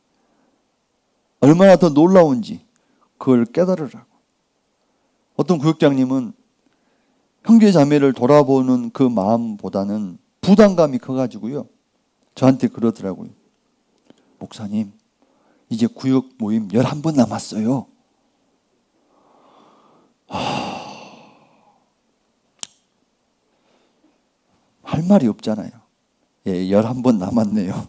얼마나 더 놀라운지 그걸 깨달으라고. 어떤 구역장님은 형제 자매를 돌아보는 그 마음보다는 부담감이 커가지고요. 저한테 그러더라고요. 목사님, 이제 구역 모임 열한 번 남았어요. 하... 할 말이 없잖아요. 예, 열한 번 남았네요.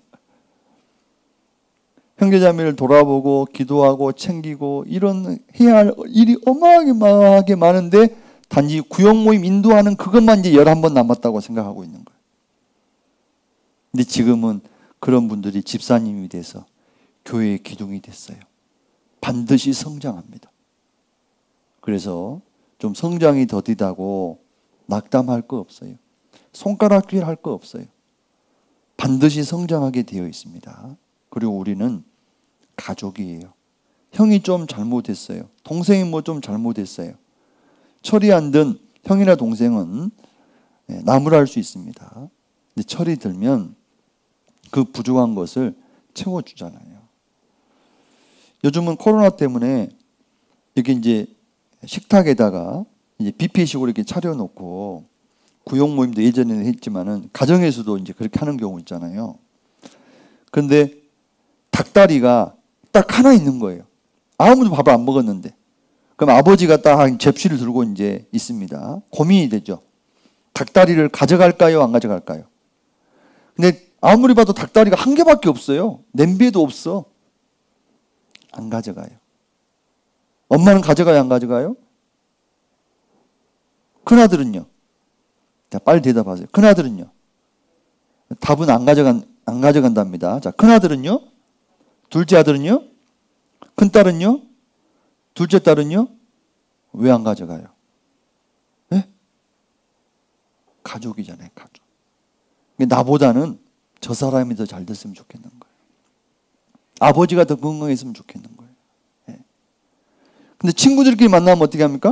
형제자매를 돌아보고 기도하고 챙기고 이런 해야 할 일이 어마어마하게 많은데 단지 구역 모임 인도하는 그것만 이제 열한 번 남았다고 생각하고 있는 거예요. 근데 지금은 그런 분들이 집사님이 돼서 교회의 기둥이 됐어요. 반드시 성장합니다. 그래서 좀 성장이 더디다고 낙담할 거 없어요. 손가락질 할 거 없어요. 반드시 성장하게 되어 있습니다. 그리고 우리는 가족이에요. 형이 좀 잘못했어요. 동생이 뭐 좀 잘못했어요. 철이 안 든 형이나 동생은 나무랄 수 있습니다. 근데 철이 들면 그 부족한 것을 채워주잖아요. 요즘은 코로나 때문에 이렇게 이제 식탁에다가 이제 뷔페식으로 이렇게 차려놓고 구역 모임도 예전에는 했지만은 가정에서도 이제 그렇게 하는 경우 있잖아요. 그런데 닭다리가 딱 하나 있는 거예요. 아무도 밥을 안 먹었는데. 그럼 아버지가 딱 접시를 들고 이제 있습니다. 고민이 되죠. 닭다리를 가져갈까요? 안 가져갈까요? 근데 아무리 봐도 닭다리가 한 개밖에 없어요. 냄비에도 없어. 안 가져가요. 엄마는 가져가요? 안 가져가요? 큰아들은요? 자, 빨리 대답하세요. 큰아들은요? 답은 안 가져간, 안 가져간답니다. 자, 큰아들은요? 둘째 아들은요? 큰딸은요? 둘째 딸은요? 왜 안 가져가요? 네? 가족이잖아요, 가족. 나보다는 저 사람이 더 잘 됐으면 좋겠는 거예요. 아버지가 더 건강했으면 좋겠는 거예요. 네. 근데 친구들끼리 만나면 어떻게 합니까?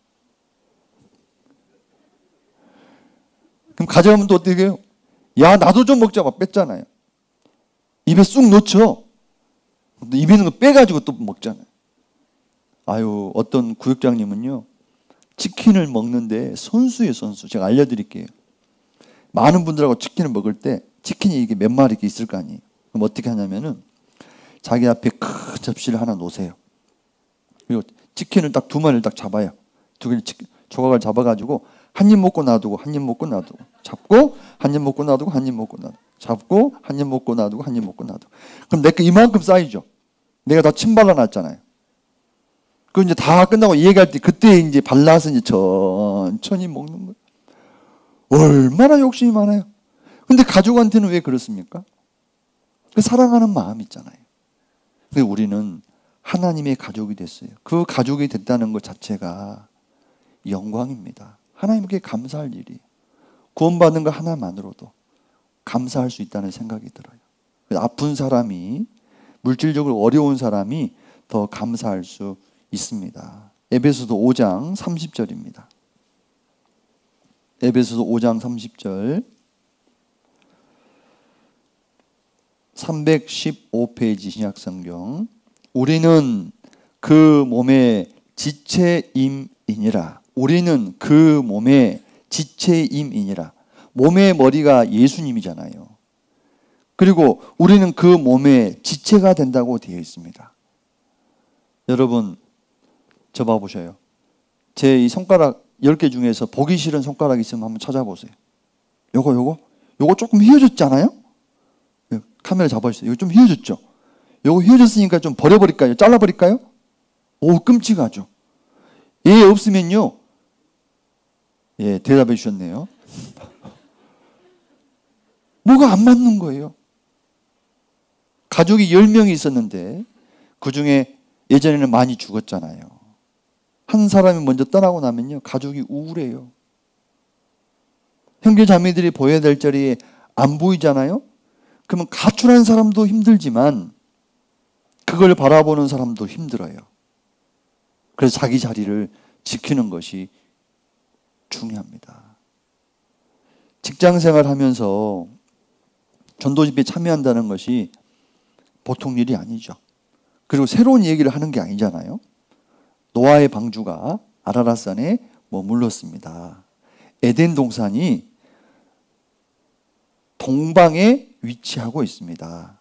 그럼 가져가면 또 어떻게 해요? 야, 나도 좀 먹자고 뺐잖아요. 입에 쑥 넣죠. 입에 있는 거 빼가지고 또 먹잖아요. 아유, 어떤 구역장님은요, 치킨을 먹는데 선수예요, 선수. 제가 알려드릴게요. 많은 분들하고 치킨을 먹을 때 치킨이 이게 몇 마리 있을 거 아니에요. 그럼 어떻게 하냐면은 자기 앞에 큰 접시를 하나 놓으세요. 그리고 치킨을 딱 두 마리를 딱 잡아요. 두 개를 조각을 잡아가지고 한 입 먹고 놔두고 한 입 먹고 놔두고 잡고 한 입 먹고 놔두고 한 입 먹고 놔두고 잡고 한 입 먹고 놔두고 한 입 먹고 놔두고. 그럼 내거 이만큼 쌓이죠. 내가 다 침 발라놨잖아요. 그 이제 다 끝나고 얘기할 때 그때 이제 발라서 이제 천천히 먹는 거예요. 얼마나 욕심이 많아요. 근데 가족한테는 왜 그렇습니까? 그 사랑하는 마음이 있잖아요. 근데 우리는 하나님의 가족이 됐어요. 그 가족이 됐다는 것 자체가 영광입니다. 하나님께 감사할 일이. 구원받는 것 하나만으로도 감사할 수 있다는 생각이 들어요. 아픈 사람이, 물질적으로 어려운 사람이 더 감사할 수 있습니다. 에베소서 오 장 삼십 절입니다. 에베소서 오 장 삼십 절, 삼백십오 페이지 신약성경. 우리는 그 몸의 지체임이니라. 우리는 그 몸의 지체임이니라. 몸의 머리가 예수님이잖아요. 그리고 우리는 그 몸의 지체가 된다고 되어 있습니다. 여러분, 저 봐보셔요. 제 이 손가락 열 개 중에서 보기 싫은 손가락 있으면 한번 찾아보세요. 요거 요거 요거 조금 휘어졌잖아요. 카메라 잡아주세요. 이거 좀 휘어졌죠. 요거 휘어졌으니까 좀 버려버릴까요? 잘라버릴까요? 오, 끔찍하죠. 얘 없으면요. 예, 대답해 주셨네요. 뭐가 안 맞는 거예요. 가족이 열 명이 있었는데 그 중에 예전에는 많이 죽었잖아요. 한 사람이 먼저 떠나고 나면요, 가족이 우울해요. 형제 자매들이 보여야 될 자리에 안 보이잖아요. 그러면 가출한 사람도 힘들지만 그걸 바라보는 사람도 힘들어요. 그래서 자기 자리를 지키는 것이 중요합니다. 직장생활 하면서 전도집회에 참여한다는 것이 보통 일이 아니죠. 그리고 새로운 얘기를 하는 게 아니잖아요. 노아의 방주가 아라랏산에 머물렀습니다. 에덴 동산이 동방에 위치하고 있습니다.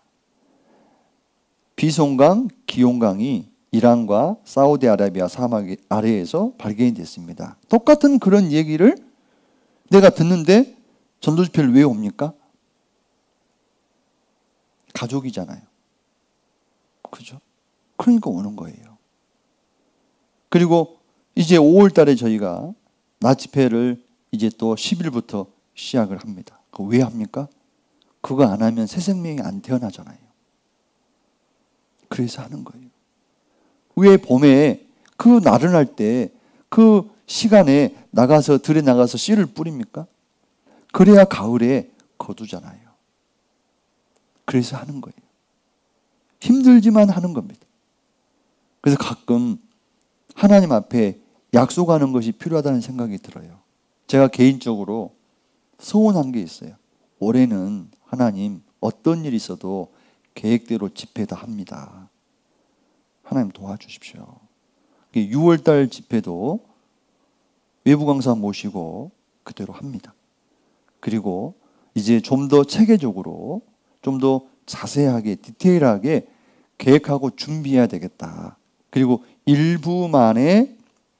비송강, 기용강이 이란과 사우디아라비아 사막 아래에서 발견이 됐습니다. 똑같은 그런 얘기를 내가 듣는데 전도집회를 왜 옵니까? 가족이잖아요. 그죠? 그러니까 오는 거예요. 그리고 이제 오월 달에 저희가 낮 집회를 이제 또 십 일부터 시작을 합니다. 그거 왜 합니까? 그거 안 하면 새 생명이 안 태어나잖아요. 그래서 하는 거예요. 왜 봄에 그 나른할 때 그 시간에 나가서 들에 나가서 씨를 뿌립니까? 그래야 가을에 거두잖아요. 그래서 하는 거예요. 힘들지만 하는 겁니다. 그래서 가끔 하나님 앞에 약속하는 것이 필요하다는 생각이 들어요. 제가 개인적으로 소원한 게 있어요. 올해는 하나님 어떤 일이 있어도 계획대로 집회다 합니다. 하나님 도와주십시오. 유월 달 집회도 외부 강사 모시고 그대로 합니다. 그리고 이제 좀 더 체계적으로 좀 더 자세하게 디테일하게 계획하고 준비해야 되겠다. 그리고 일부만의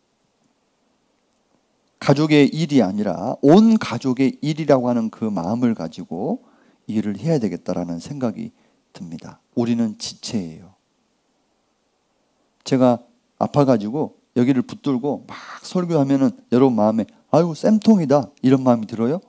가족의 일이 아니라 온 가족의 일이라고 하는 그 마음을 가지고 일을 해야 되겠다라는 생각이 듭니다. 우리는 지체예요. 제가 아파가지고 여기를 붙들고 막 설교하면은 여러분 마음에 아이고 쌤통이다 이런 마음이 들어요?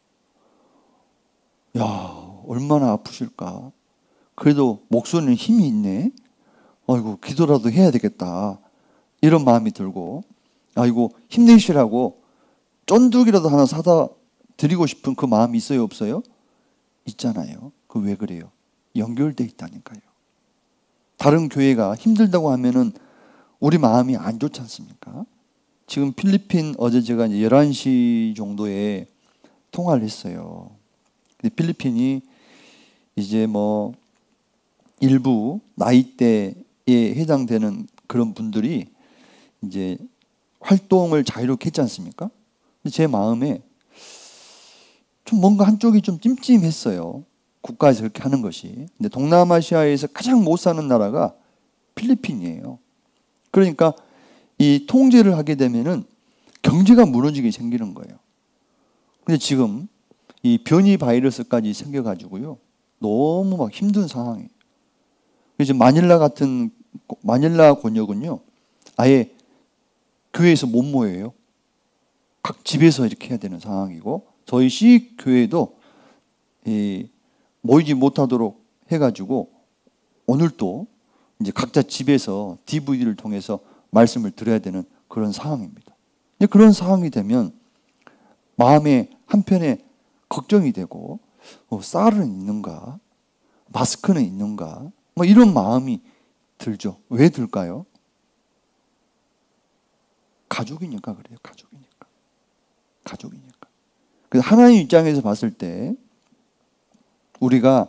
야, 얼마나 아프실까. 그래도 목소리는 힘이 있네. 아이고 기도라도 해야 되겠다 이런 마음이 들고, 아이고 힘내시라고 쫀득이라도 하나 사다 드리고 싶은 그 마음이 있어요, 없어요? 있잖아요. 그 왜 그래요? 연결돼 있다니까요. 다른 교회가 힘들다고 하면은 우리 마음이 안 좋지 않습니까? 지금 필리핀 어제 제가 이제 열한 시 정도에 통화를 했어요. 근데 필리핀이 이제 뭐 일부 나이대에 해당되는 그런 분들이 이제 활동을 자유롭게 했지 않습니까? 근데 제 마음에 좀 뭔가 한쪽이 좀 찜찜했어요. 국가에서 그렇게 하는 것이. 근데 동남아시아에서 가장 못 사는 나라가 필리핀이에요. 그러니까 이 통제를 하게 되면은 경제가 무너지게 생기는 거예요. 근데 지금 이 변이 바이러스까지 생겨가지고요, 너무 막 힘든 상황이에요. 그래서 마닐라 같은 마닐라 권역은요, 아예 교회에서 못 모여요. 각 집에서 이렇게 해야 되는 상황이고, 저희 시 교회도 이 모이지 못하도록 해가지고 오늘 또 이제 각자 집에서 디브이디를 통해서 말씀을 드려야 되는 그런 상황입니다. 그런 상황이 되면 마음에 한편에 걱정이 되고, 어, 쌀은 있는가, 마스크는 있는가, 뭐 이런 마음이 들죠. 왜 들까요? 가족이니까 그래요. 가족이니까. 가족이니까. 그래서 하나님 입장에서 봤을 때 우리가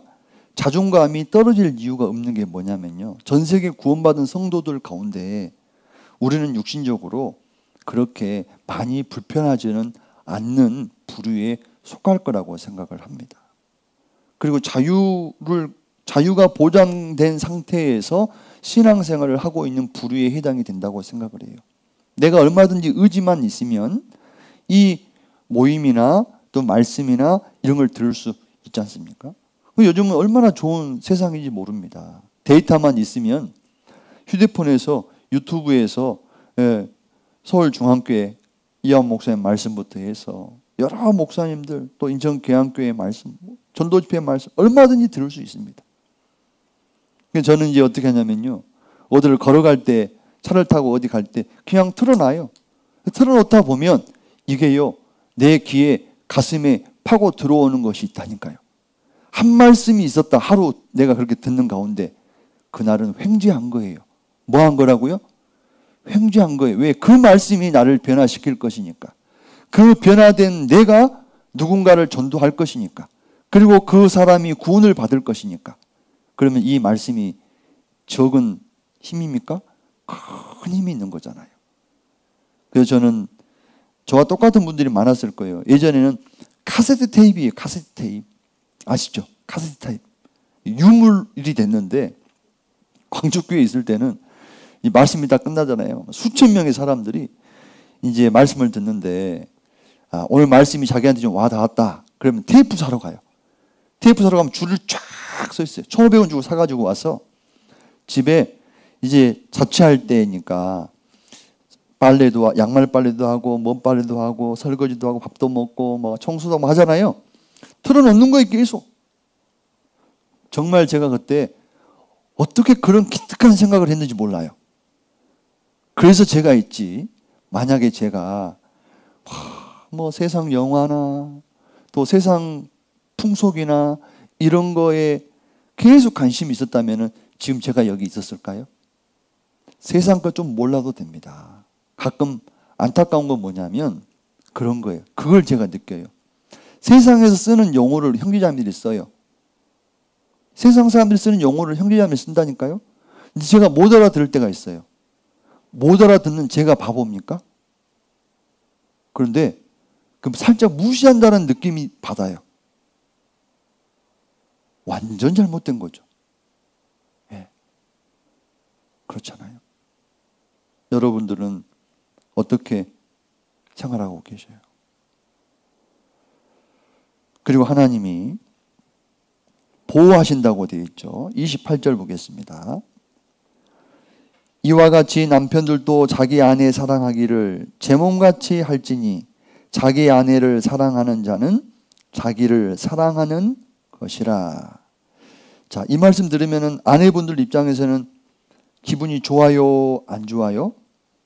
자존감이 떨어질 이유가 없는 게 뭐냐면요, 전 세계 구원받은 성도들 가운데 우리는 육신적으로 그렇게 많이 불편하지는 않는 부류에 속할 거라고 생각을 합니다. 그리고 자유를 자유가 보장된 상태에서 신앙생활을 하고 있는 부류에 해당이 된다고 생각을 해요. 내가 얼마든지 의지만 있으면 이 모임이나 또 말씀이나 이런 걸 들을 수 있지 않습니까? 요즘은 얼마나 좋은 세상인지 모릅니다. 데이터만 있으면 휴대폰에서 유튜브에서 서울중앙교회 이한 목사님 말씀부터 해서 여러 목사님들 또 인천계양교회 말씀, 전도집회 말씀 얼마든지 들을 수 있습니다. 저는 이제 어떻게 하냐면요, 어디를 걸어갈 때, 차를 타고 어디 갈 때 그냥 틀어놔요. 틀어놓다 보면 이게요, 내 귀에 가슴에 파고 들어오는 것이 있다니까요. 한 말씀이 있었다 하루 내가 그렇게 듣는 가운데 그날은 횡재한 거예요. 뭐 한 거라고요? 횡재한 거예요. 왜? 그 말씀이 나를 변화시킬 것이니까. 그 변화된 내가 누군가를 전도할 것이니까. 그리고 그 사람이 구원을 받을 것이니까. 그러면 이 말씀이 적은 힘입니까? 큰 힘이 있는 거잖아요. 그래서 저는 저와 똑같은 분들이 많았을 거예요. 예전에는 카세트 테이프예요. 카세트 테이프. 아시죠? 카세트 테이프. 유물이 됐는데 광주교회에 있을 때는 이 말씀이 다 끝나잖아요. 수천 명의 사람들이 이제 말씀을 듣는데 아, 오늘 말씀이 자기한테 좀 와닿았다. 그러면 테이프 사러 가요. 테이프 사러 가면 줄을 쫙 서 있어요. 천오백 원 주고 사가지고 와서 집에 이제 자취할 때니까 빨래도, 양말 빨래도 하고, 몸 빨래도 하고, 설거지도 하고, 밥도 먹고, 뭐 청소도 하고 하잖아요. 틀어놓는 거예요, 계속. 정말 제가 그때 어떻게 그런 기특한 생각을 했는지 몰라요. 그래서 제가 있지, 만약에 제가 뭐 세상 영화나 또 세상 풍속이나 이런 거에 계속 관심이 있었다면 지금 제가 여기 있었을까요? 세상 거 좀 몰라도 됩니다. 가끔 안타까운 건 뭐냐면 그런 거예요. 그걸 제가 느껴요. 세상에서 쓰는 용어를 형제자매들이 써요. 세상 사람들이 쓰는 용어를 형제자매들이 쓴다니까요. 근데 제가 못 알아들을 때가 있어요. 못 알아듣는 제가 바보입니까? 그런데 그럼 살짝 무시한다는 느낌이 받아요. 완전 잘못된 거죠. 예. 그렇잖아요. 여러분들은 어떻게 생활하고 계셔요? 그리고 하나님이 보호하신다고 되어 있죠. 이십팔 절 보겠습니다. 이와 같이 남편들도 자기 아내 사랑하기를 제 몸같이 할지니 자기 아내를 사랑하는 자는 자기를 사랑하는 것이라. 자, 이 말씀 들으면 아내분들 입장에서는 기분이 좋아요, 안 좋아요?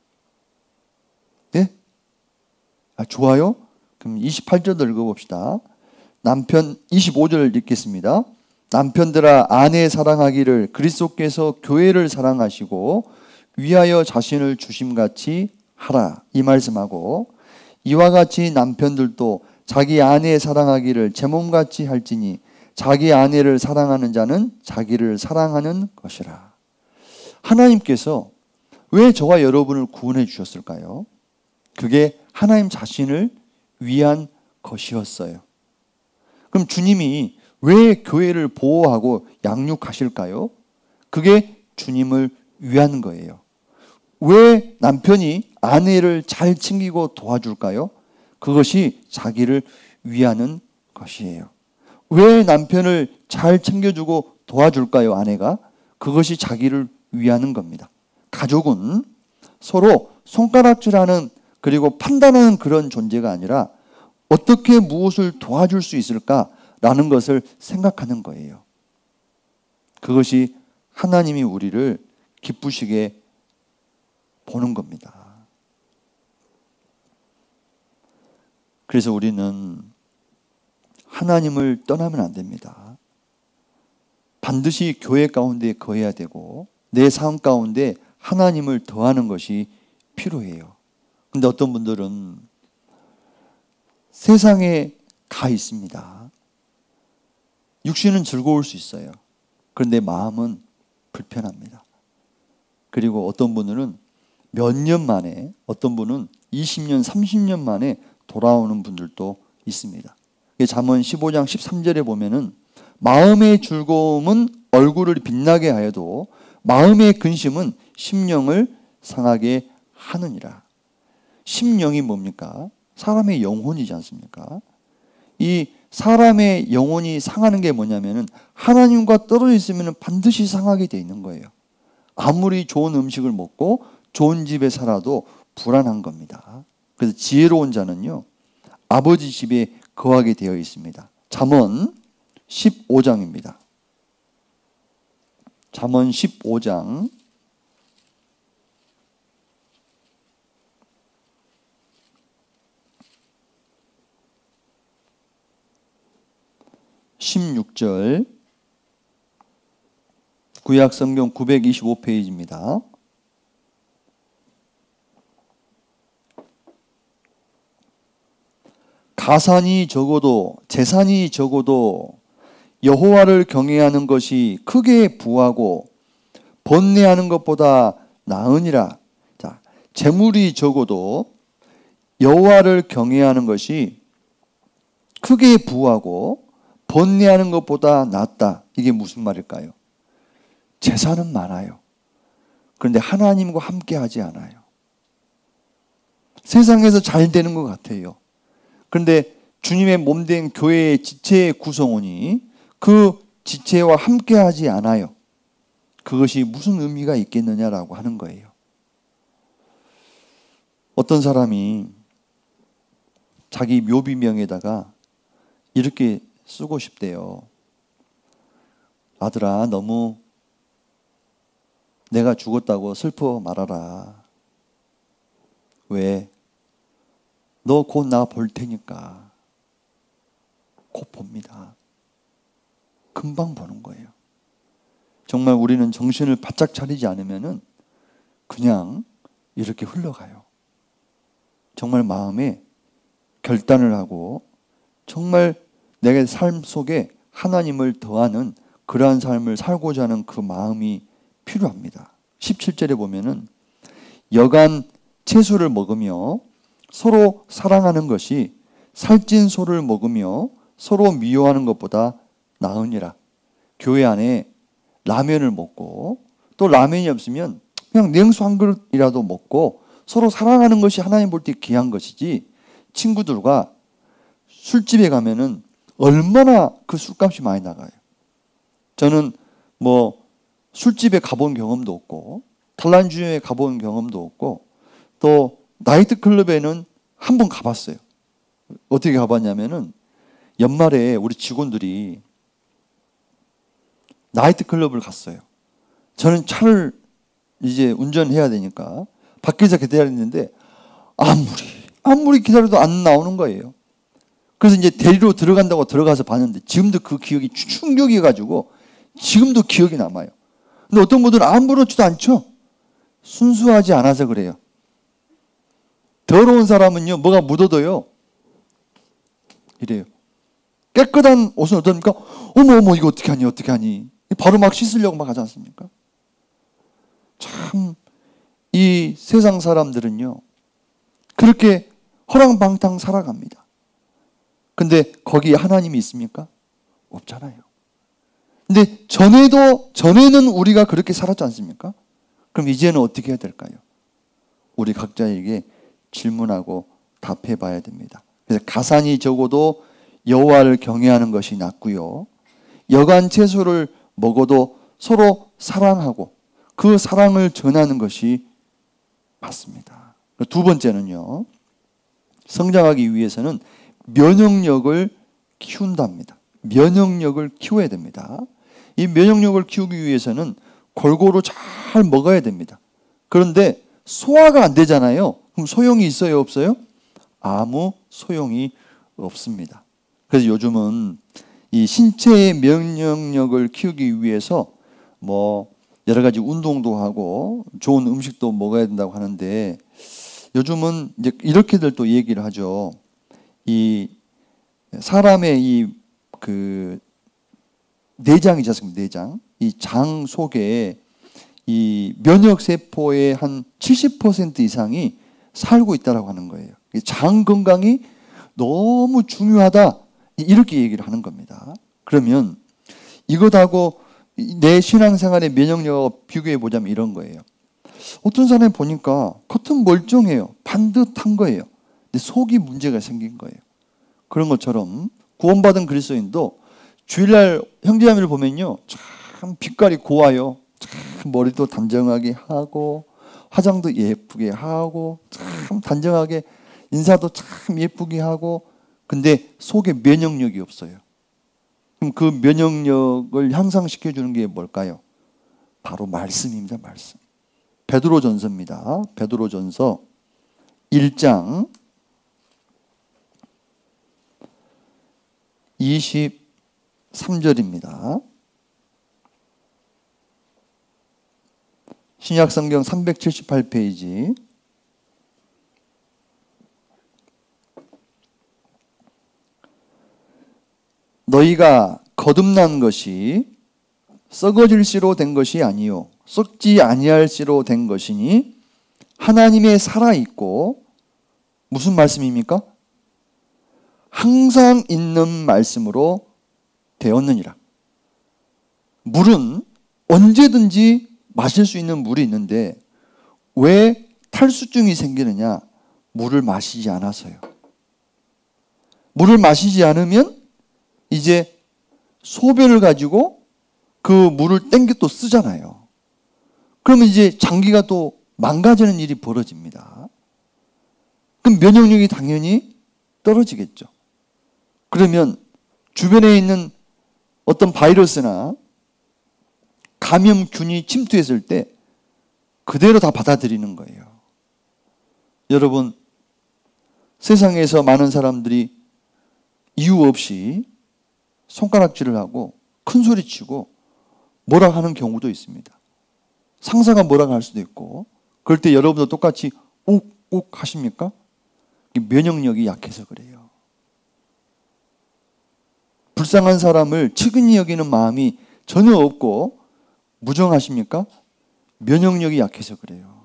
예? 아, 좋아요? 그럼 이십팔 절 읽어봅시다. 남편, 이십오 절 읽겠습니다. 남편들아 아내 사랑하기를 그리스도께서 교회를 사랑하시고 위하여 자신을 주심같이 하라. 이 말씀하고 이와 같이 남편들도 자기 아내 사랑하기를 제 몸같이 할지니 자기 아내를 사랑하는 자는 자기를 사랑하는 것이라. 하나님께서 왜 저와 여러분을 구원해 주셨을까요? 그게 하나님 자신을 위한 것이었어요. 그럼 주님이 왜 교회를 보호하고 양육하실까요? 그게 주님을 위한 거예요. 왜 남편이 아내를 잘 챙기고 도와줄까요? 그것이 자기를 위하는 것이에요. 왜 남편을 잘 챙겨주고 도와줄까요, 아내가? 그것이 자기를 위하는 겁니다. 가족은 서로 손가락질하는 그리고 판단하는 그런 존재가 아니라 어떻게 무엇을 도와줄 수 있을까라는 것을 생각하는 거예요. 그것이 하나님이 우리를 기쁘시게 보는 겁니다. 그래서 우리는 하나님을 떠나면 안 됩니다. 반드시 교회 가운데 거해야 되고 내 삶 가운데 하나님을 더하는 것이 필요해요. 근데 어떤 분들은 세상에 가 있습니다. 육신은 즐거울 수 있어요. 그런데 마음은 불편합니다. 그리고 어떤 분들은 몇 년 만에, 어떤 분은 이십 년, 삼십 년 만에 돌아오는 분들도 있습니다. 잠언 십오 장 십삼 절에 보면은 마음의 즐거움은 얼굴을 빛나게 하여도 마음의 근심은 심령을 상하게 하느니라. 심령이 뭡니까? 사람의 영혼이지 않습니까? 이 사람의 영혼이 상하는 게 뭐냐면은 하나님과 떨어져 있으면 반드시 상하게 돼 있는 거예요. 아무리 좋은 음식을 먹고 좋은 집에 살아도 불안한 겁니다. 그래서 지혜로운 자는요, 아버지 집에 거하게 되어 있습니다. 잠언 십오 장입니다. 잠언 십오 장 십육 절, 구약성경 구백이십오 페이지입니다. 가산이 적어도 재산이 적어도 여호와를 경외하는 것이 크게 부하고 번뇌하는 것보다 나으니라. 자, 재물이 적어도 여호와를 경외하는 것이 크게 부하고 번뇌하는 것보다 낫다. 이게 무슨 말일까요? 재산은 많아요. 그런데 하나님과 함께 하지 않아요. 세상에서 잘 되는 것 같아요. 그런데 주님의 몸된 교회의 지체의 구성원이 그 지체와 함께 하지 않아요. 그것이 무슨 의미가 있겠느냐라고 하는 거예요. 어떤 사람이 자기 묘비명에다가 이렇게 쓰고 싶대요. 아들아, 너무 내가 죽었다고 슬퍼 말아라. 왜? 너 곧 나 볼 테니까. 곧 봅니다. 금방 보는 거예요. 정말 우리는 정신을 바짝 차리지 않으면은 그냥 이렇게 흘러가요. 정말 마음에 결단을 하고 정말 내 삶 속에 하나님을 더하는 그러한 삶을 살고자 하는 그 마음이 필요합니다. 십칠 절에 보면은 여간 채소를 먹으며 서로 사랑하는 것이 살찐 소를 먹으며 서로 미워하는 것보다 나으니라. 교회 안에 라면을 먹고 또 라면이 없으면 그냥 냉수 한 그릇이라도 먹고 서로 사랑하는 것이 하나님 볼 때 귀한 것이지, 친구들과 술집에 가면은 얼마나 그 술값이 많이 나가요. 저는 뭐 술집에 가본 경험도 없고 탈란주에 가본 경험도 없고 또 나이트클럽에는 한 번 가봤어요. 어떻게 가봤냐면은 연말에 우리 직원들이 나이트클럽을 갔어요. 저는 차를 이제 운전해야 되니까 밖에서 기다렸는데 아무리 아무리 기다려도 안 나오는 거예요. 그래서 이제 데리러 들어간다고 들어가서 봤는데 지금도 그 기억이 충격이가지고 지금도 기억이 남아요. 근데 어떤 분들은 아무렇지도 않죠. 순수하지 않아서 그래요. 더러운 사람은요, 뭐가 묻어도요, 이래요. 깨끗한 옷은 어떻습니까? 어머 어머 이거 어떻게 하니 어떻게 하니 바로 막 씻으려고 막 하지 않습니까? 참 이 세상 사람들은요 그렇게 허랑방탕 살아갑니다. 근데 거기에 하나님이 있습니까? 없잖아요. 근데 전에도 전에는 우리가 그렇게 살았지 않습니까? 그럼 이제는 어떻게 해야 될까요? 우리 각자에게 질문하고 답해 봐야 됩니다. 그래서 가산이 적어도 여호와를 경외하는 것이 낫고요, 여간 채소를 먹어도 서로 사랑하고 그 사랑을 전하는 것이 맞습니다. 두 번째는요, 성장하기 위해서는 면역력을 키운답니다. 면역력을 키워야 됩니다. 이 면역력을 키우기 위해서는 골고루 잘 먹어야 됩니다. 그런데 소화가 안 되잖아요. 그럼 소용이 있어요, 없어요? 아무 소용이 없습니다. 그래서 요즘은 이 신체의 면역력을 키우기 위해서 뭐 여러 가지 운동도 하고 좋은 음식도 먹어야 된다고 하는데, 요즘은 이제 이렇게들 또 얘기를 하죠. 이 사람의 이 그 내장이지 않습니까? 내장. 이 장 속에 이 면역세포의 한 칠십 퍼센트 이상이 살고 있다고 하는 거예요. 장 건강이 너무 중요하다, 이렇게 얘기를 하는 겁니다. 그러면 이것하고 내 신앙생활의 면역력하고 비교해 보자면 이런 거예요. 어떤 사람이 보니까 겉은 멀쩡해요. 반듯한 거예요. 근데 속이 문제가 생긴 거예요. 그런 것처럼 구원받은 그리스도인도 주일날 형제자매를 보면요, 참 빛깔이 고와요. 참 머리도 단정하게 하고 화장도 예쁘게 하고 참 단정하게 인사도 참 예쁘게 하고, 근데 속에 면역력이 없어요. 그럼 그 면역력을 향상시켜 주는 게 뭘까요? 바로 말씀입니다. 말씀. 베드로전서입니다. 베드로전서 일 장 이십삼 절입니다. 신약성경 삼백칠십팔 페이지. 너희가 거듭난 것이 썩어질 씨로 된 것이 아니요 썩지 아니할 씨로 된 것이니 하나님의 살아있고, 무슨 말씀입니까? 항상 있는 말씀으로 되었느니라. 물은 언제든지 마실 수 있는 물이 있는데 왜 탈수증이 생기느냐? 물을 마시지 않아서요. 물을 마시지 않으면 이제 소변을 가지고 그 물을 땡겨 또 쓰잖아요. 그러면 이제 장기가 또 망가지는 일이 벌어집니다. 그럼 면역력이 당연히 떨어지겠죠. 그러면 주변에 있는 어떤 바이러스나 감염균이 침투했을 때 그대로 다 받아들이는 거예요. 여러분, 세상에서 많은 사람들이 이유 없이 손가락질을 하고 큰 소리 치고 뭐라 하는 경우도 있습니다. 상사가 뭐라 할 수도 있고. 그럴 때 여러분도 똑같이 욱욱 하십니까? 면역력이 약해서 그래요. 불쌍한 사람을 측은히 여기는 마음이 전혀 없고 무정하십니까? 면역력이 약해서 그래요.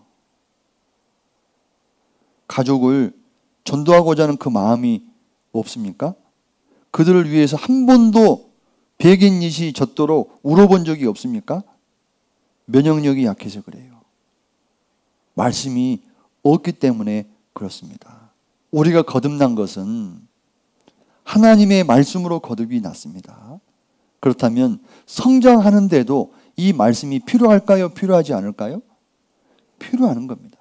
가족을 전도하고자 하는 그 마음이 없습니까? 그들을 위해서 한 번도 백인잇이 젖도록 울어본 적이 없습니까? 면역력이 약해서 그래요. 말씀이 없기 때문에 그렇습니다. 우리가 거듭난 것은 하나님의 말씀으로 거듭이 났습니다. 그렇다면 성장하는데도 이 말씀이 필요할까요? 필요하지 않을까요? 필요한 겁니다.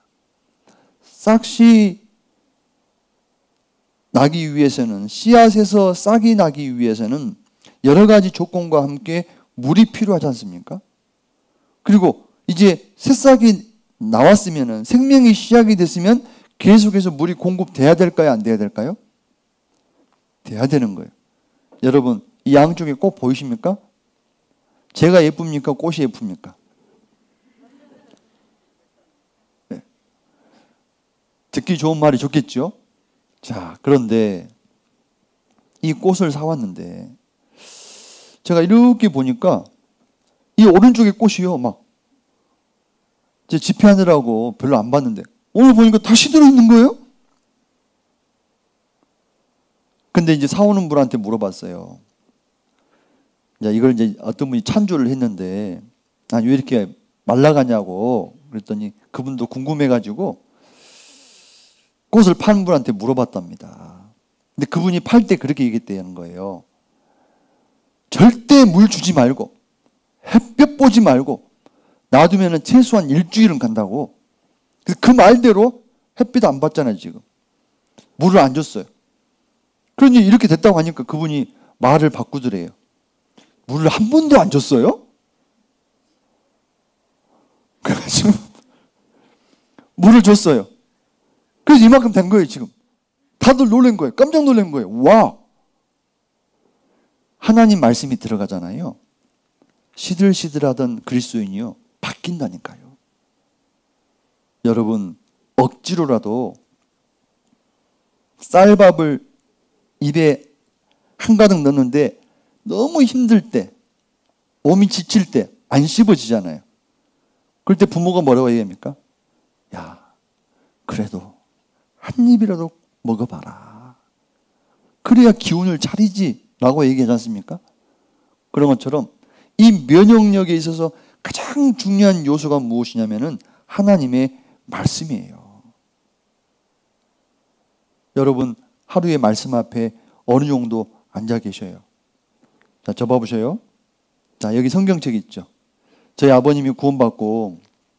싹이 나기 위해서는, 씨앗에서 싹이 나기 위해서는 여러 가지 조건과 함께 물이 필요하지 않습니까? 그리고 이제 새싹이 나왔으면, 생명이 시작이 됐으면 계속해서 물이 공급돼야 될까요? 안 돼야 될까요? 돼야 되는 거예요. 여러분, 이 양쪽에 꽃 보이십니까? 제가 예쁩니까? 꽃이 예쁩니까? 네. 듣기 좋은 말이 좋겠죠? 자, 그런데 이 꽃을 사왔는데 제가 이렇게 보니까 이 오른쪽에 꽃이요, 막 제 집회하느라고 별로 안 봤는데 오늘 보니까 다 시들어 있는 거예요. 근데 이제 사오는 분한테 물어봤어요. 이걸 이제 어떤 분이 찬조를 했는데, 아니 왜 이렇게 말라가냐고 그랬더니 그분도 궁금해가지고 꽃을 파는 분한테 물어봤답니다. 근데 그분이 팔 때 그렇게 얘기했다는 거예요. 절대 물 주지 말고 햇볕 보지 말고 놔두면 최소한 일주일은 간다고. 그 말대로 햇빛 안 받잖아요. 지금 물을 안 줬어요. 그러니 이렇게 됐다고 하니까 그분이 말을 바꾸더래요. 물을 한 번도 안 줬어요? 그래가지고 물을 줬어요. 그래서 이만큼 된 거예요. 지금 다들 놀란 거예요. 깜짝 놀란 거예요. 와, 하나님 말씀이 들어가잖아요. 시들시들하던 그리스도인이요 바뀐다니까요. 여러분, 억지로라도 쌀밥을 입에 한가득 넣는데 너무 힘들 때, 몸이 지칠 때 안 씹어지잖아요. 그럴 때 부모가 뭐라고 얘기합니까? 야, 그래도 한 입이라도 먹어봐라. 그래야 기운을 차리지 라고 얘기하지 않습니까? 그런 것처럼 이 면역력에 있어서 가장 중요한 요소가 무엇이냐면은 하나님의 말씀이에요. 여러분 하루에 말씀 앞에 어느 정도 앉아 계셔요? 자, 저 봐보세요. 자, 여기 성경책 있죠. 저희 아버님이 구원받고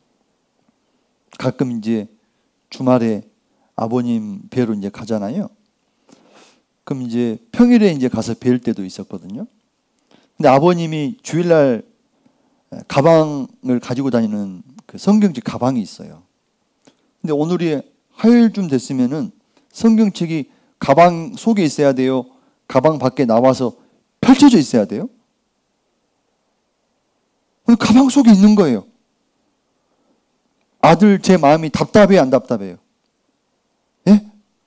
가끔 이제 주말에 아버님 뵈러 이제 가잖아요. 그럼 이제 평일에 이제 가서 뵐 때도 있었거든요. 근데 아버님이 주일날 가방을 가지고 다니는 그 성경책 가방이 있어요. 근데 오늘이 화요일쯤 됐으면은 성경책이 가방 속에 있어야 돼요? 가방 밖에 나와서 펼쳐져 있어야 돼요? 가방 속에 있는 거예요. 아들 제 마음이 답답해요, 안 답답해요? 예?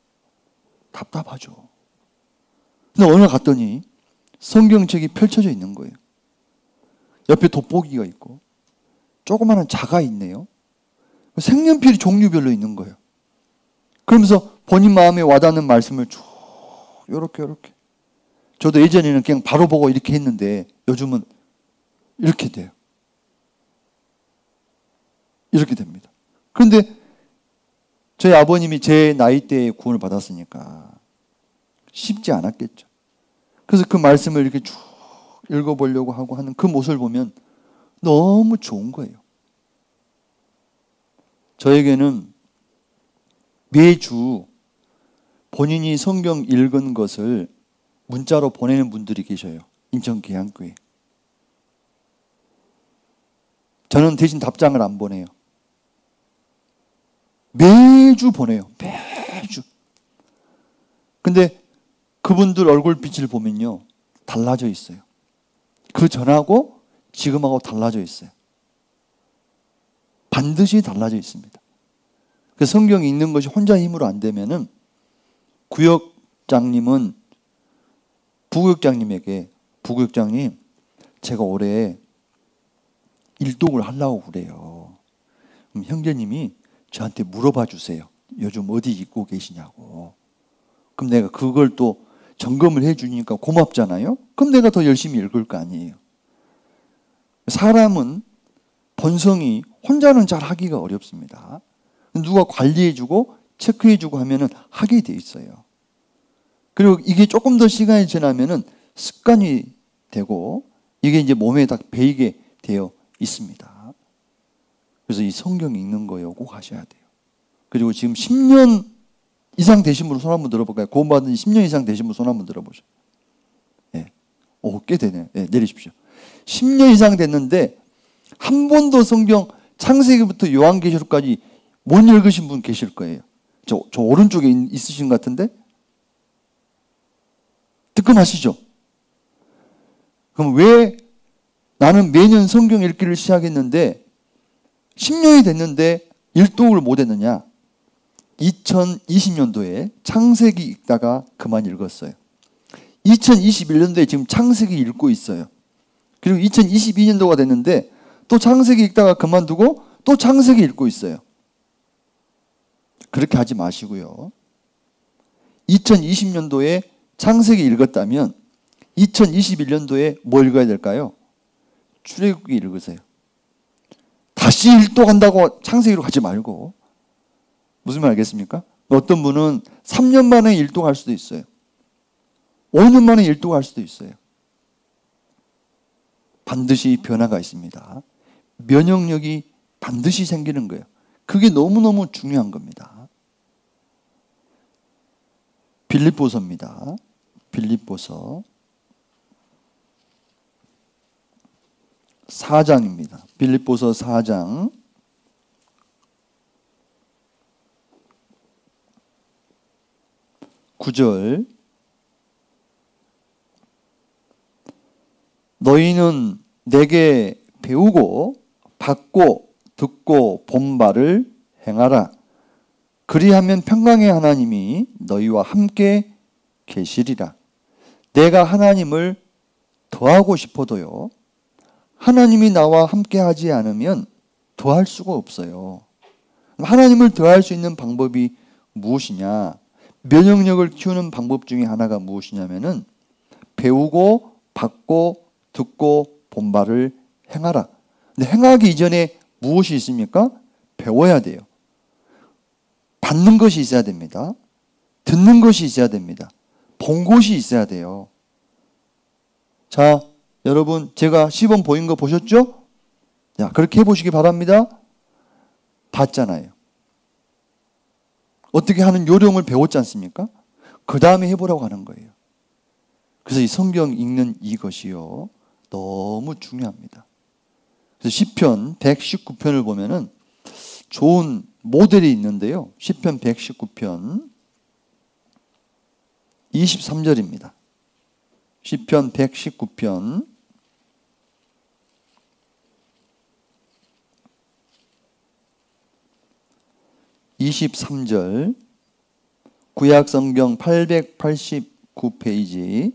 답답하죠. 근데 어느 날 갔더니 성경책이 펼쳐져 있는 거예요. 옆에 돋보기가 있고 조그마한 자가 있네요. 색연필이 종류별로 있는 거예요. 그러면서 본인 마음에 와닿는 말씀을 쭉 요렇게 요렇게. 저도 예전에는 그냥 바로 보고 이렇게 했는데 요즘은 이렇게 돼요. 이렇게 됩니다. 그런데 저희 아버님이 제 나이대에 구원을 받았으니까 쉽지 않았겠죠. 그래서 그 말씀을 이렇게 쭉 읽어보려고 하고 하는 그 모습을 보면 너무 좋은 거예요. 저에게는 매주 본인이 성경 읽은 것을 문자로 보내는 분들이 계셔요. 인천 계양교회. 저는 대신 답장을 안 보내요. 매주 보내요. 매주. 근데 그분들 얼굴빛을 보면요. 달라져 있어요. 그 전하고 지금하고 달라져 있어요. 반드시 달라져 있습니다. 그 성경 읽는 것이 혼자 힘으로 안 되면은 구역장님은 부구역장님에게 부구역장님 제가 올해 일독을 하려고 그래요. 그럼 형제님이 저한테 물어봐 주세요. 요즘 어디 읽고 계시냐고. 그럼 내가 그걸 또 점검을 해주니까 고맙잖아요. 그럼 내가 더 열심히 읽을 거 아니에요. 사람은 본성이 혼자는 잘 하기가 어렵습니다. 누가 관리해주고 체크해주고 하면은 하게 돼 있어요. 그리고 이게 조금 더 시간이 지나면은 습관이 되고 이게 이제 몸에 다 배이게 되어 있습니다. 그래서 이 성경 읽는 거요 꼭 하셔야 돼요. 그리고 지금 십 년 이상 되신 분 손 한번 들어볼까요? 구원받은 지 십 년 이상 되신 분 손 한번 들어보죠. 예. 오, 꽤 되네요. 예, 내리십시오. 십 년 이상 됐는데 한 번도 성경 창세기부터 요한계시록까지 못 읽으신 분 계실 거예요. 저, 저 오른쪽에 있으신 것 같은데? 뜨끔하시죠? 그럼 왜 나는 매년 성경 읽기를 시작했는데 십 년이 됐는데 일독을 못 했느냐? 이천이십 년도에 창세기 읽다가 그만 읽었어요. 이천이십일 년도에 지금 창세기 읽고 있어요. 그리고 이천이십이 년도가 됐는데 또 창세기 읽다가 그만두고 또 창세기 읽고 있어요. 그렇게 하지 마시고요. 이천이십 년도에 창세기 읽었다면 이천이십일 년도에 뭐 읽어야 될까요? 출애굽기 읽으세요. 다시 일독한다고 창세기로 가지 말고. 무슨 말 알겠습니까? 어떤 분은 삼 년 만에 일독할 수도 있어요. 오 년 만에 일독할 수도 있어요. 반드시 변화가 있습니다. 면역력이 반드시 생기는 거예요. 그게 너무너무 중요한 겁니다. 빌립보서입니다. 빌립보서 사 장입니다. 빌립보서 사 장 구 절 너희는 내게 배우고 받고 듣고 본 바를 행하라. 그리하면 평강의 하나님이 너희와 함께 계시리라. 내가 하나님을 더하고 싶어도요. 하나님이 나와 함께 하지 않으면 더할 수가 없어요. 하나님을 더할 수 있는 방법이 무엇이냐? 면역력을 키우는 방법 중에 하나가 무엇이냐면은 배우고 받고 듣고 본 바를 행하라. 근데 행하기 이전에 무엇이 있습니까? 배워야 돼요. 받는 것이 있어야 됩니다. 듣는 것이 있어야 됩니다. 본 것이 있어야 돼요. 자, 여러분 제가 시범 보인 거 보셨죠? 자, 그렇게 해보시기 바랍니다. 봤잖아요. 어떻게 하는 요령을 배웠지 않습니까? 그 다음에 해보라고 하는 거예요. 그래서 이 성경 읽는 이것이요 너무 중요합니다. 그래서 시편 백십구 편을 보면은 좋은 모델이 있는데요. 시편 백십구 편 이십삼 절입니다. 시편 백십구 편 이십삼 절 구약성경 팔백팔십구 페이지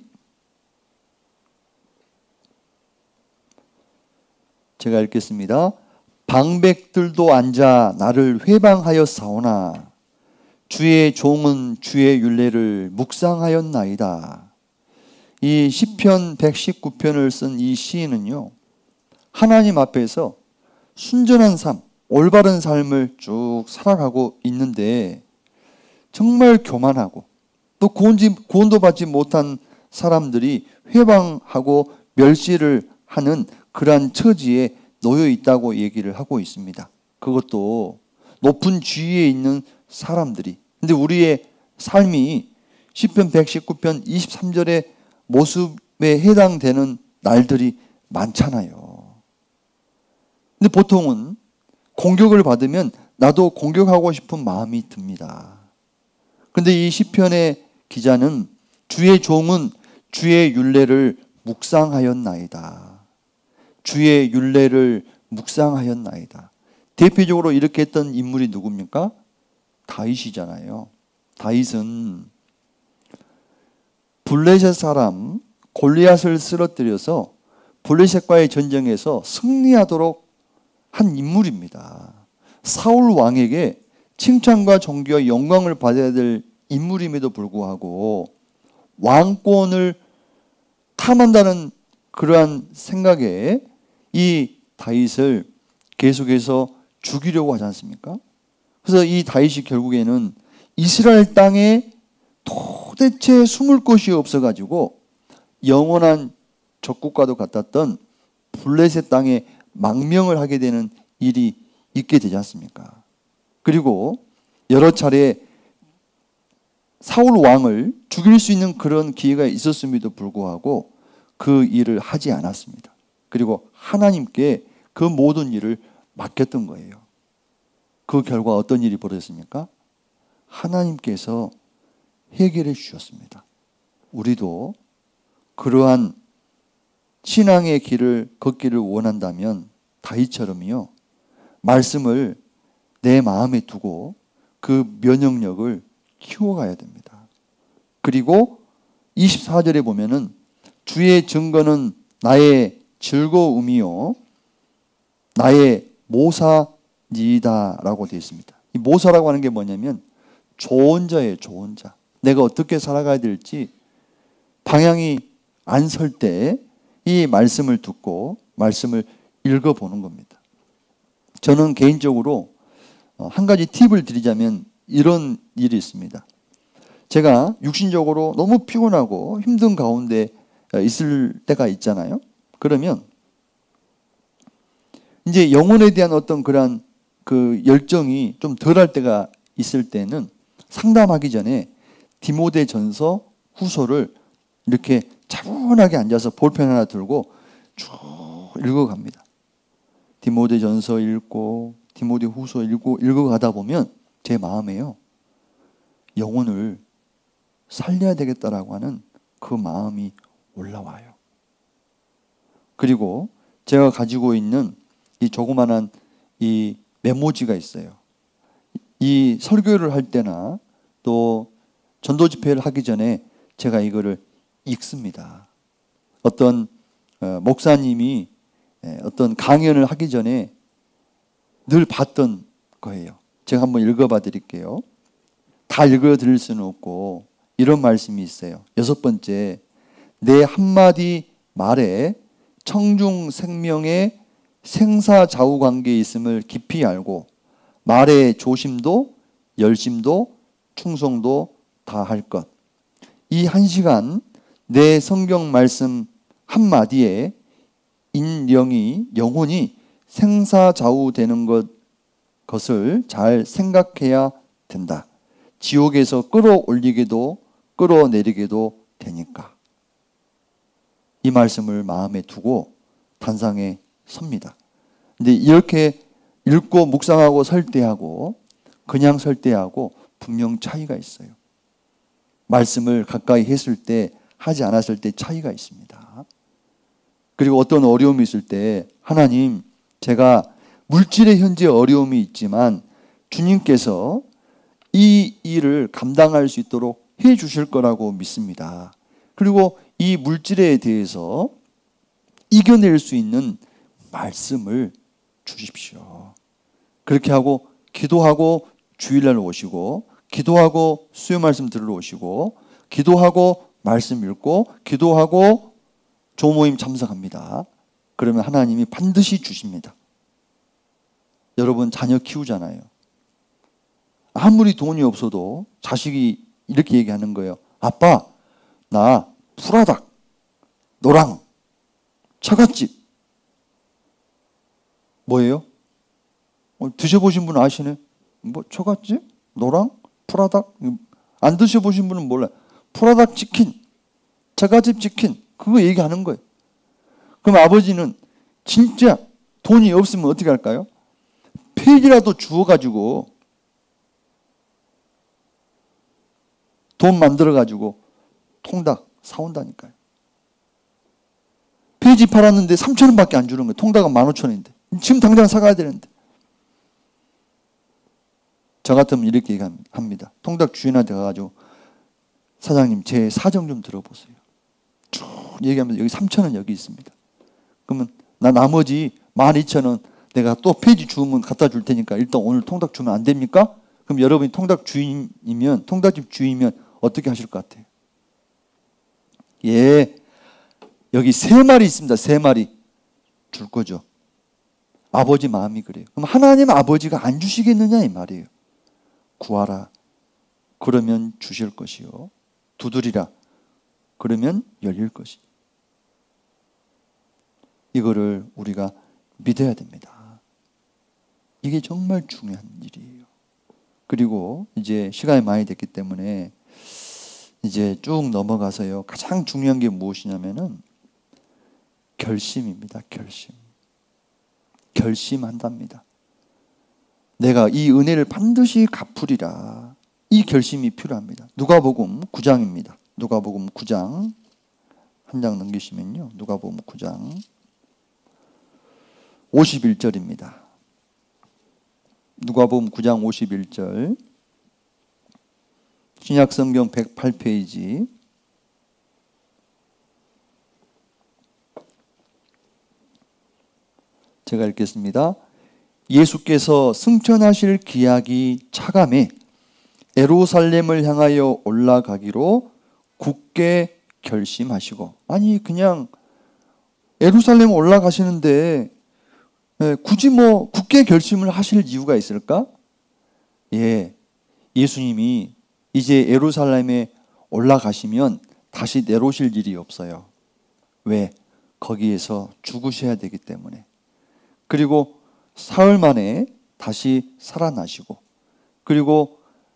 제가 읽겠습니다. 방백들도 앉아 나를 회방하여 사오나 주의 종은 주의 율례를 묵상하였나이다. 이 시편 백십구 편을 쓴 이 시인은요, 하나님 앞에서 순전한 삶, 올바른 삶을 쭉 살아가고 있는데 정말 교만하고 또 구원지, 구원도 받지 못한 사람들이 회방하고 멸시를 하는 그러한 처지에 놓여 있다고 얘기를 하고 있습니다. 그것도 높은 지위에 있는 사람들이. 근데 우리의 삶이 시편 백십구 편 이십삼 절의 모습에 해당되는 날들이 많잖아요. 근데 보통은 공격을 받으면 나도 공격하고 싶은 마음이 듭니다. 그런데 이 시편의 기자는 주의 종은 주의 율례를 묵상하였나이다. 주의 율례를 묵상하였나이다. 대표적으로 이렇게 했던 인물이 누굽니까? 다윗이잖아요. 다윗은 블레셋 사람 골리앗을 쓰러뜨려서 블레셋과의 전쟁에서 승리하도록 한 인물입니다. 사울 왕에게 칭찬과 존귀와 영광을 받아야 될 인물임에도 불구하고 왕권을 탐한다는 그러한 생각에 이 다윗을 계속해서 죽이려고 하지 않습니까? 그래서 이 다윗이 결국에는 이스라엘 땅에 도대체 숨을 곳이 없어가지고 영원한 적국과도 같았던 블레셋 땅에 망명을 하게 되는 일이 있게 되지 않습니까? 그리고 여러 차례 사울 왕을 죽일 수 있는 그런 기회가 있었음에도 불구하고 그 일을 하지 않았습니다. 그리고 하나님께 그 모든 일을 맡겼던 거예요. 그 결과 어떤 일이 벌어졌습니까? 하나님께서 해결해 주셨습니다. 우리도 그러한 신앙의 길을 걷기를 원한다면 다윗처럼요, 말씀을 내 마음에 두고 그 면역력을 키워가야 됩니다. 그리고 이십사 절에 보면은 주의 증거는 나의 즐거움이요 나의 모사니이다 라고 되어 있습니다. 이 모사라고 하는 게 뭐냐면 좋은 자예요. 좋은 자. 내가 어떻게 살아가야 될지 방향이 안 설 때 이 말씀을 듣고 말씀을 읽어보는 겁니다. 저는 개인적으로 한 가지 팁을 드리자면 이런 일이 있습니다. 제가 육신적으로 너무 피곤하고 힘든 가운데 있을 때가 있잖아요. 그러면 이제 영혼에 대한 어떤 그런 그 열정이 좀 덜할 때가 있을 때는 상담하기 전에 디모데전서 후서를 이렇게 차분하게 앉아서 볼펜 하나 들고 쭉 읽어갑니다. 디모데전서 읽고 디모데 후서 읽고 읽어가다 보면 제 마음에요, 영혼을 살려야 되겠다라고 하는 그 마음이 올라와요. 그리고 제가 가지고 있는 이 조그만한 이 메모지가 있어요. 이 설교를 할 때나 또 전도 집회를 하기 전에 제가 이거를 읽습니다. 어떤 목사님이 어떤 강연을 하기 전에 늘 봤던 거예요. 제가 한번 읽어봐 드릴게요. 다 읽어 드릴 수는 없고 이런 말씀이 있어요. 여섯 번째, 내 한마디 말에 청중 생명의 생사좌우 관계에 있음을 깊이 알고 말의 조심도 열심도 충성도 다할 것. 이 한 시간 내 성경 말씀 한마디에 인령이 영혼이 생사좌우 되는 것, 것을 잘 생각해야 된다. 지옥에서 끌어올리게도 끌어내리게도 되니까. 이 말씀을 마음에 두고 단상에 섭니다. 근데 이렇게 읽고 묵상하고 설 때하고 그냥 설 때하고 분명 차이가 있어요. 말씀을 가까이 했을 때 하지 않았을 때 차이가 있습니다. 그리고 어떤 어려움이 있을 때 하나님, 제가 물질의 현재 어려움이 있지만 주님께서 이 일을 감당할 수 있도록 해 주실 거라고 믿습니다. 그리고 이 물질에 대해서 이겨낼 수 있는 말씀을 주십시오. 그렇게 하고 기도하고 주일날 오시고 기도하고 수요 말씀 들으러 오시고 기도하고 말씀 읽고 기도하고 조모임 참석합니다. 그러면 하나님이 반드시 주십니다. 여러분 자녀 키우잖아요. 아무리 돈이 없어도 자식이 이렇게 얘기하는 거예요. 아빠, 나 프라닭, 노랑, 처갓집. 뭐예요? 어, 드셔보신 분 아시네? 뭐 처갓집? 노랑? 프라닭? 안 드셔보신 분은 몰라요. 프라닭 치킨, 처갓집 치킨, 그거 얘기하는 거예요. 그럼 아버지는 진짜 돈이 없으면 어떻게 할까요? 폐기라도 주워가지고 돈 만들어가지고 통닭 사온다니까요. 폐지 팔았는데 삼천 원밖에 안 주는 거예요. 통닭은 만 오천 원인데 지금 당장 사가야 되는데. 저 같으면 이렇게 얘기합니다. 통닭 주인한테 가가지고 사장님 제 사정 좀 들어보세요. 쭉 얘기하면서 여기 삼천 원 여기 있습니다. 그러면 나 나머지 만 이천 원 내가 또 폐지 주면 갖다 줄 테니까 일단 오늘 통닭 주면 안 됩니까? 그럼 여러분이 통닭 주인이면 통닭집 주인이면 어떻게 하실 것 같아요? 예, 여기 세 마리 있습니다. 세 마리 줄 거죠. 아버지 마음이 그래요. 그럼 하나님 아버지가 안 주시겠느냐 이 말이에요. 구하라. 그러면 주실 것이요. 두드리라. 그러면 열릴 것이. 이거를 우리가 믿어야 됩니다. 이게 정말 중요한 일이에요. 그리고 이제 시간이 많이 됐기 때문에 이제 쭉 넘어가서요. 가장 중요한 게 무엇이냐면은 결심입니다. 결심. 결심한답니다. 내가 이 은혜를 반드시 갚으리라. 이 결심이 필요합니다. 누가복음 구 장입니다. 누가복음 구 장 한 장 넘기시면요. 누가복음 구 장 오십일 절입니다. 누가복음 구 장 오십일 절 신약성경 백팔 페이지 제가 읽겠습니다. 예수께서 승천하실 기약이 차감해 예루살렘을 향하여 올라가기로 굳게 결심하시고. 아니 그냥 예루살렘 올라가시는데 굳이 뭐 굳게 결심을 하실 이유가 있을까? 예, 예수님이 이제 예루살렘에 올라가시면 다시 내려오실 일이 없어요. 왜? 거기에서 죽으셔야 되기 때문에. 그리고 사흘 만에 다시 살아나시고 그리고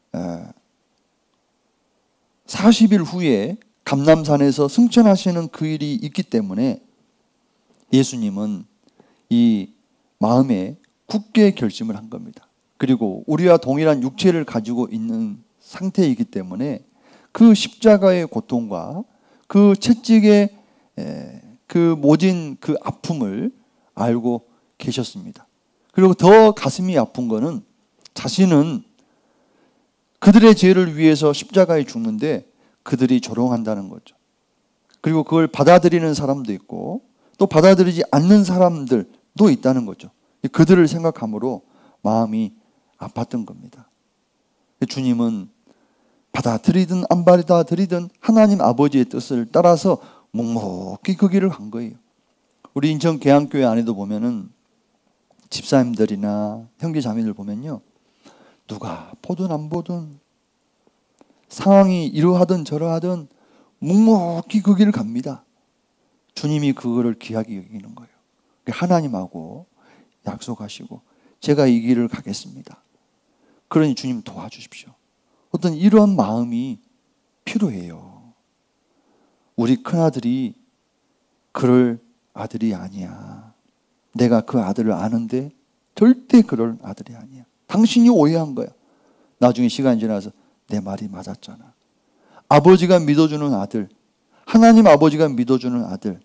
사십 일 후에 감람산에서 승천하시는 그 일이 있기 때문에 예수님은 이 마음에 굳게 결심을 한 겁니다. 그리고 우리와 동일한 육체를 가지고 있는 상태이기 때문에 그 십자가의 고통과 그 채찍의 그 모진 그 아픔을 알고 계셨습니다. 그리고 더 가슴이 아픈 거는 자신은 그들의 죄를 위해서 십자가에 죽는데 그들이 조롱한다는 거죠. 그리고 그걸 받아들이는 사람도 있고 또 받아들이지 않는 사람들도 있다는 거죠. 그들을 생각함으로 마음이 아팠던 겁니다. 주님은 받아들이든 안 받아들이든 하나님 아버지의 뜻을 따라서 묵묵히 그 길을 간 거예요. 우리 인천 계양교회 안에도 보면은 집사님들이나 형제자매들 보면요, 누가 보든 안 보든 상황이 이러하든 저러하든 묵묵히 그 길을 갑니다. 주님이 그거를 귀하게 여기는 거예요. 하나님하고 약속하시고 제가 이 길을 가겠습니다. 그러니 주님 도와주십시오. 어떤 이러한 마음이 필요해요. 우리 큰아들이 그럴 아들이 아니야. 내가 그 아들을 아는데 절대 그럴 아들이 아니야. 당신이 오해한 거야. 나중에 시간이 지나서 내 말이 맞았잖아. 아버지가 믿어주는 아들, 하나님 아버지가 믿어주는 아들,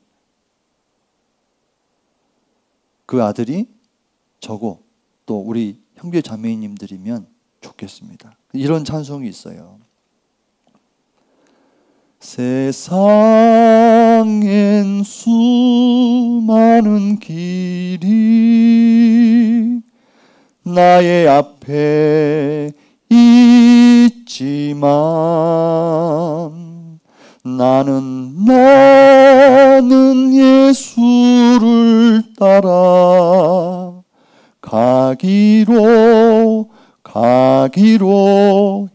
그 아들이 저고 또 우리 형제 자매님들이면 좋겠습니다. 이런 찬송이 있어요. 세상엔 수많은 길이 나의 앞에 있지만 나는 나는 예수를 따라 가기로 가기로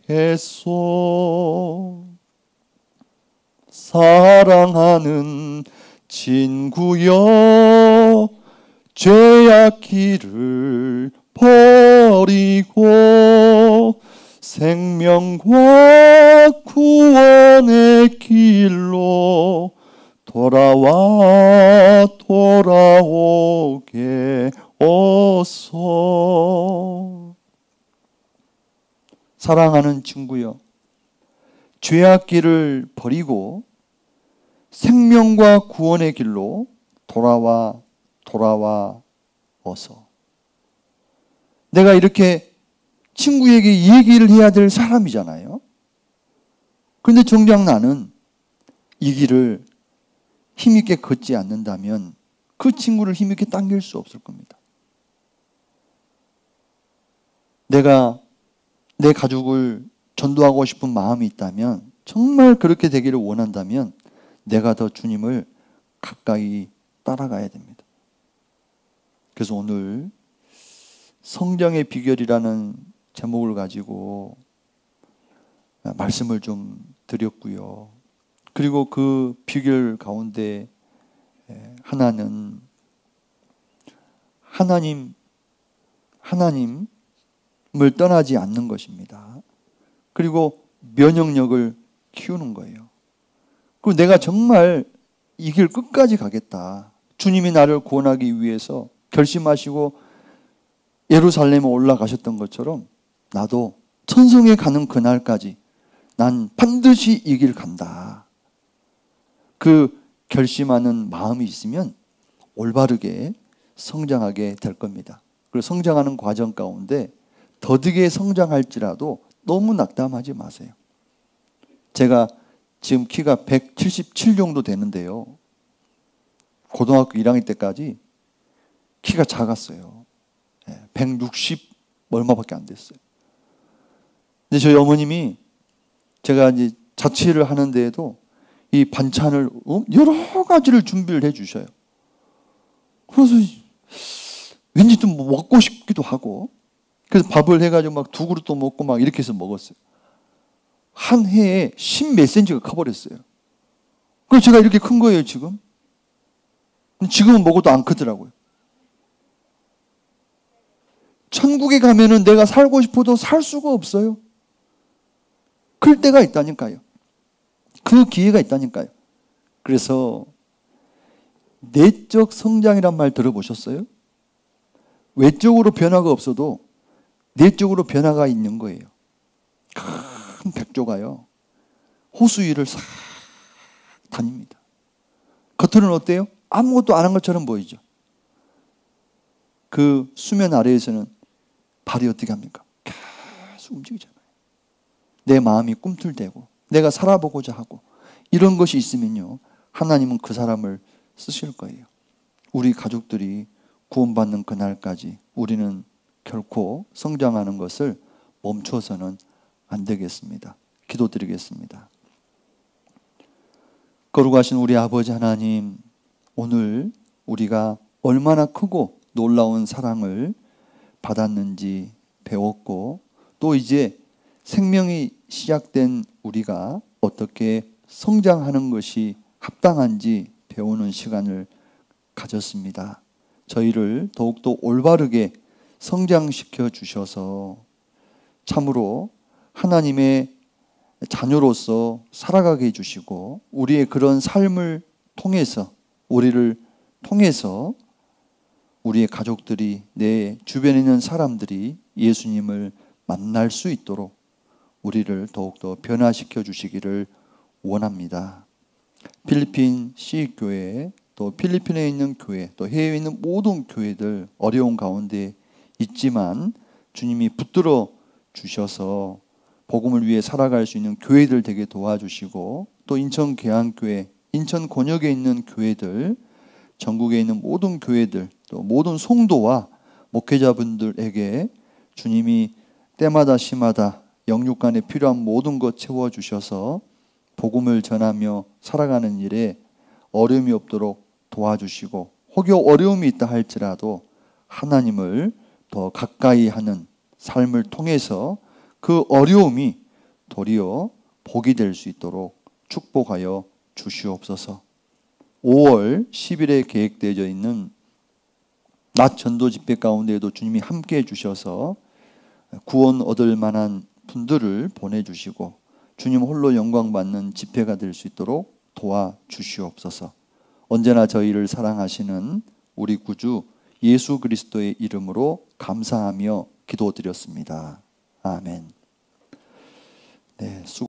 했소. 사랑하는 친구여 죄악 길을 버리고 생명과 구원의 길로 돌아와 돌아오게 어서. 사랑하는 친구여, 죄악 길을 버리고 생명과 구원의 길로 돌아와 돌아와 어서. 내가 이렇게 친구에게 이 얘기를 해야 될 사람이잖아요. 그런데 정작 나는 이 길을 힘있게 걷지 않는다면 그 친구를 힘있게 당길 수 없을 겁니다. 내가 내 가족을 전도하고 싶은 마음이 있다면, 정말 그렇게 되기를 원한다면 내가 더 주님을 가까이 따라가야 됩니다. 그래서 오늘 성장의 비결이라는 제목을 가지고 말씀을 좀 드렸고요. 그리고 그 비결 가운데 하나는 하나님, 하나님을 떠나지 않는 것입니다. 그리고 면역력을 키우는 거예요. 그리고 내가 정말 이 길 끝까지 가겠다. 주님이 나를 구원하기 위해서 결심하시고 예루살렘에 올라가셨던 것처럼 나도 천성에 가는 그날까지 난 반드시 이 길 간다. 그 결심하는 마음이 있으면 올바르게 성장하게 될 겁니다. 그리고 성장하는 과정 가운데 더디게 성장할지라도 너무 낙담하지 마세요. 제가 지금 키가 백칠십칠 정도 되는데요. 고등학교 일 학년 때까지 키가 작았어요. 백육십 얼마밖에 안 됐어요. 근데 저희 어머님이 제가 이제 자취를 하는데에도 이 반찬을 여러 가지를 준비를 해 주셔요. 그래서 왠지 좀 먹고 싶기도 하고, 그래서 밥을 해가지고 막 두 그릇도 먹고 막 이렇게 해서 먹었어요. 한 해에 십몇 센치가 커버렸어요. 그래서 제가 이렇게 큰 거예요, 지금. 지금은 먹어도 안 크더라고요. 천국에 가면은 내가 살고 싶어도 살 수가 없어요. 클 때가 있다니까요. 그 기회가 있다니까요. 그래서 내적 성장이란 말 들어보셨어요? 외적으로 변화가 없어도 내적으로 변화가 있는 거예요. 큰 백조가요, 호수 위를 싹 다닙니다. 겉으로는 어때요? 아무것도 안 한 것처럼 보이죠. 그 수면 아래에서는 발이 어떻게 합니까? 계속 움직이잖아요. 내 마음이 꿈틀대고 내가 살아보고자 하고 이런 것이 있으면요, 하나님은 그 사람을 쓰실 거예요. 우리 가족들이 구원받는 그날까지 우리는 결코 성장하는 것을 멈춰서는 안 되겠습니다. 기도드리겠습니다. 거룩하신 우리 아버지 하나님, 오늘 우리가 얼마나 크고 놀라운 사랑을 받았는지 배웠고, 또 이제 생명이 시작된 우리가 어떻게 성장하는 것이 합당한지 배우는 시간을 가졌습니다. 저희를 더욱더 올바르게 성장시켜 주셔서 참으로 하나님의 자녀로서 살아가게 해주시고, 우리의 그런 삶을 통해서, 우리를 통해서 우리의 가족들이, 내 주변에 있는 사람들이 예수님을 만날 수 있도록 우리를 더욱더 변화시켜 주시기를 원합니다. 필리핀 시교회, 또 필리핀에 있는 교회, 또 해외에 있는 모든 교회들 어려운 가운데 있지만 주님이 붙들어 주셔서 복음을 위해 살아갈 수 있는 교회들 되게 도와주시고, 또 인천 계양교회, 인천 권역에 있는 교회들, 전국에 있는 모든 교회들, 또 모든 성도와 목회자분들에게 주님이 때마다 시마다 영육간에 필요한 모든 것 채워주셔서 복음을 전하며 살아가는 일에 어려움이 없도록 도와주시고, 혹여 어려움이 있다 할지라도 하나님을 더 가까이 하는 삶을 통해서 그 어려움이 도리어 복이 될 수 있도록 축복하여 주시옵소서. 오월 십 일에 계획되어 있는 낮 전도 집회 가운데에도 주님이 함께 해주셔서 구원 얻을 만한 분들을 보내주시고 주님 홀로 영광 받는 집회가 될 수 있도록 도와주시옵소서. 언제나 저희를 사랑하시는 우리 구주 예수 그리스도의 이름으로 감사하며 기도드렸습니다. 아멘. 네, 수